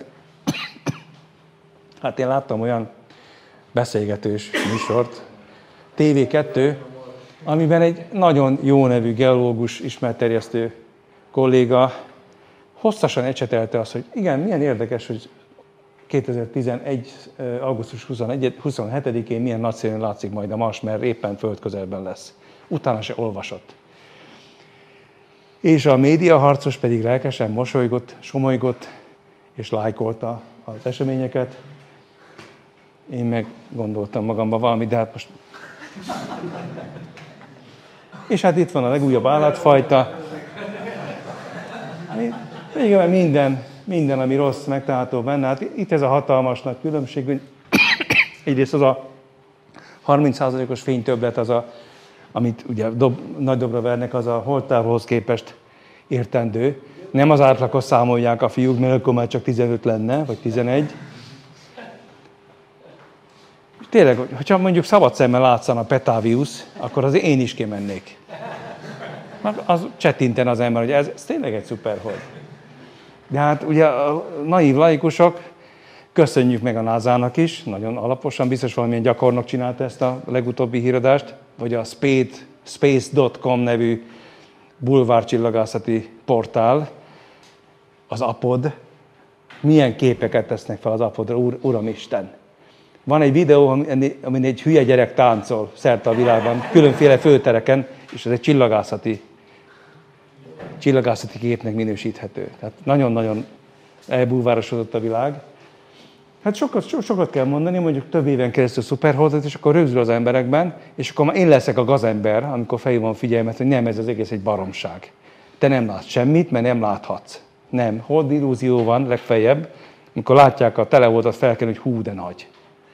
Hát én láttam olyan beszélgetős műsort, té vé kettő, amiben egy nagyon jó nevű geológus, ismertterjesztő kolléga hosszasan ecsetelte azt, hogy igen, milyen érdekes, hogy kétezer-tizenegy. augusztus huszonhetedikén milyen nagyszerűen látszik majd a Mars, mert éppen földközelben lesz. Utána se olvasott. És a médiaharcos pedig lelkesen mosolygott, somolygott, és lájkolta az eseményeket. Én meg gondoltam magamban valamit, de hát most... És hát itt van a legújabb állatfajta. Igen, minden, minden, ami rossz, megtalálható benne. Hát itt ez a hatalmas nagy különbség, hogy egyrészt az a harminc százalékos fénytöbblet, az a, amit ugye dob, nagy dobra vernek, az a holdtávolhoz képest értendő. Nem az átlagos számolják a fiúk, mert akkor már csak tizenöt lenne, vagy tizenegy. Tényleg, hogyha mondjuk szabad szemmel látszana a Petavius, akkor azért én is kimennék. Az csettinten az ember, hogy ez, ez tényleg egy szuperhold. De hát ugye a naív laikusok, köszönjük meg a nászának is, nagyon alaposan, biztos valamilyen gyakornok csinálta ezt a legutóbbi híradást, vagy a space dot com nevű bulvárcsillagászati portál, az apod, milyen képeket tesznek fel az apodra, Ur, Uramisten. Van egy videó, amin egy hülye gyerek táncol szerte a világban, különféle főtereken, és ez egy csillagászati, csillagászati képnek minősíthető. Tehát nagyon-nagyon elbulvárosodott a világ. Hát sokat, so, sokat kell mondani, mondjuk több éven keresztül szuperholdat, és akkor rögzül az emberekben, és akkor már én leszek a gazember, amikor felhívom a figyelmet, hogy nem, ez az egész egy baromság. Te nem látsz semmit, mert nem láthatsz. Nem, hold illúzió van legfeljebb, amikor látják a teleholdat felkelni, hogy hú, de nagy.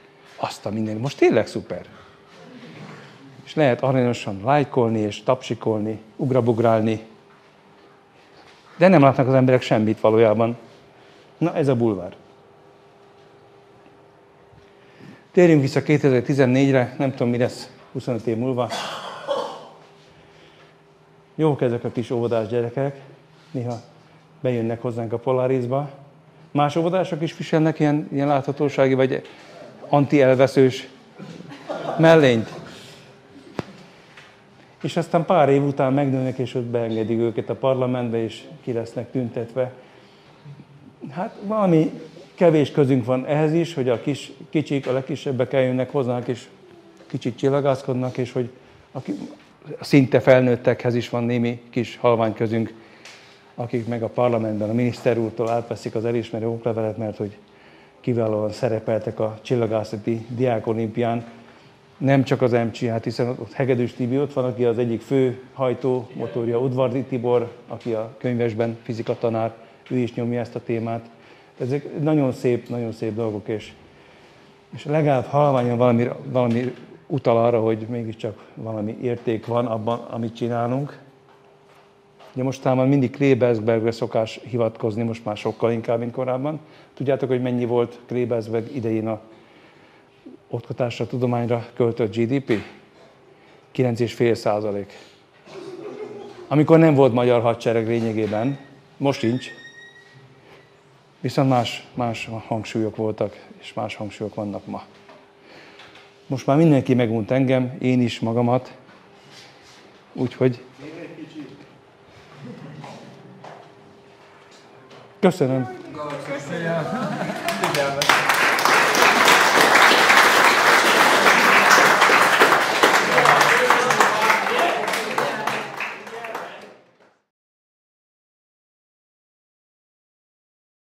Azt a minden. Most tényleg szuper. És lehet aranyosan lájkolni és tapsikolni, ugrabugrálni. De nem látnak az emberek semmit valójában. Na, ez a bulvár. Térjünk vissza kétezer-tizennégyre, nem tudom, mi lesz huszonöt év múlva. Jók ezek a kis óvodás gyerekek, néha bejönnek hozzánk a Polarisba. Más óvodások is viselnek ilyen, ilyen láthatósági, vagy anti-elveszős mellényt. És aztán pár év után megnőnek, és ott beengedik őket a parlamentbe, és ki lesznek tüntetve. Hát valami kevés közünk van ehhez is, hogy a kis, kicsik, a legkisebbek eljönnek hozzánk, és kicsit csillagászkodnak, és hogy a szinte felnőttekhez is van némi kis halvány közünk, akik meg a parlamentben a miniszter úrtól átveszik az elismerő oklevelet, mert hogy kiválóan szerepeltek a csillagászati diákolimpián. Nem csak az em cé, hát hiszen ott Hegedűs Tibi ott van, aki az egyik fő hajtó motorja, Udvardi Tibor, aki a könyvesben fizikatanár, ő is nyomja ezt a témát. Ezek nagyon szép, nagyon szép dolgok, és, és legalább halványan valami, valami utal arra, hogy mégiscsak valami érték van abban, amit csinálunk. Ugye mostában mindig Klebersbergre szokás hivatkozni, most már sokkal inkább, mint korábban. Tudjátok, hogy mennyi volt Klebersberg idején a oktatásra, tudományra költött gé dé pé? kilenc egész öt százalék. Amikor nem volt magyar hadsereg lényegében, most sincs. Viszont más, más hangsúlyok voltak, és más hangsúlyok vannak ma. Most már mindenki megunt engem, én is magamat. Úgyhogy... Köszönöm. Köszönöm.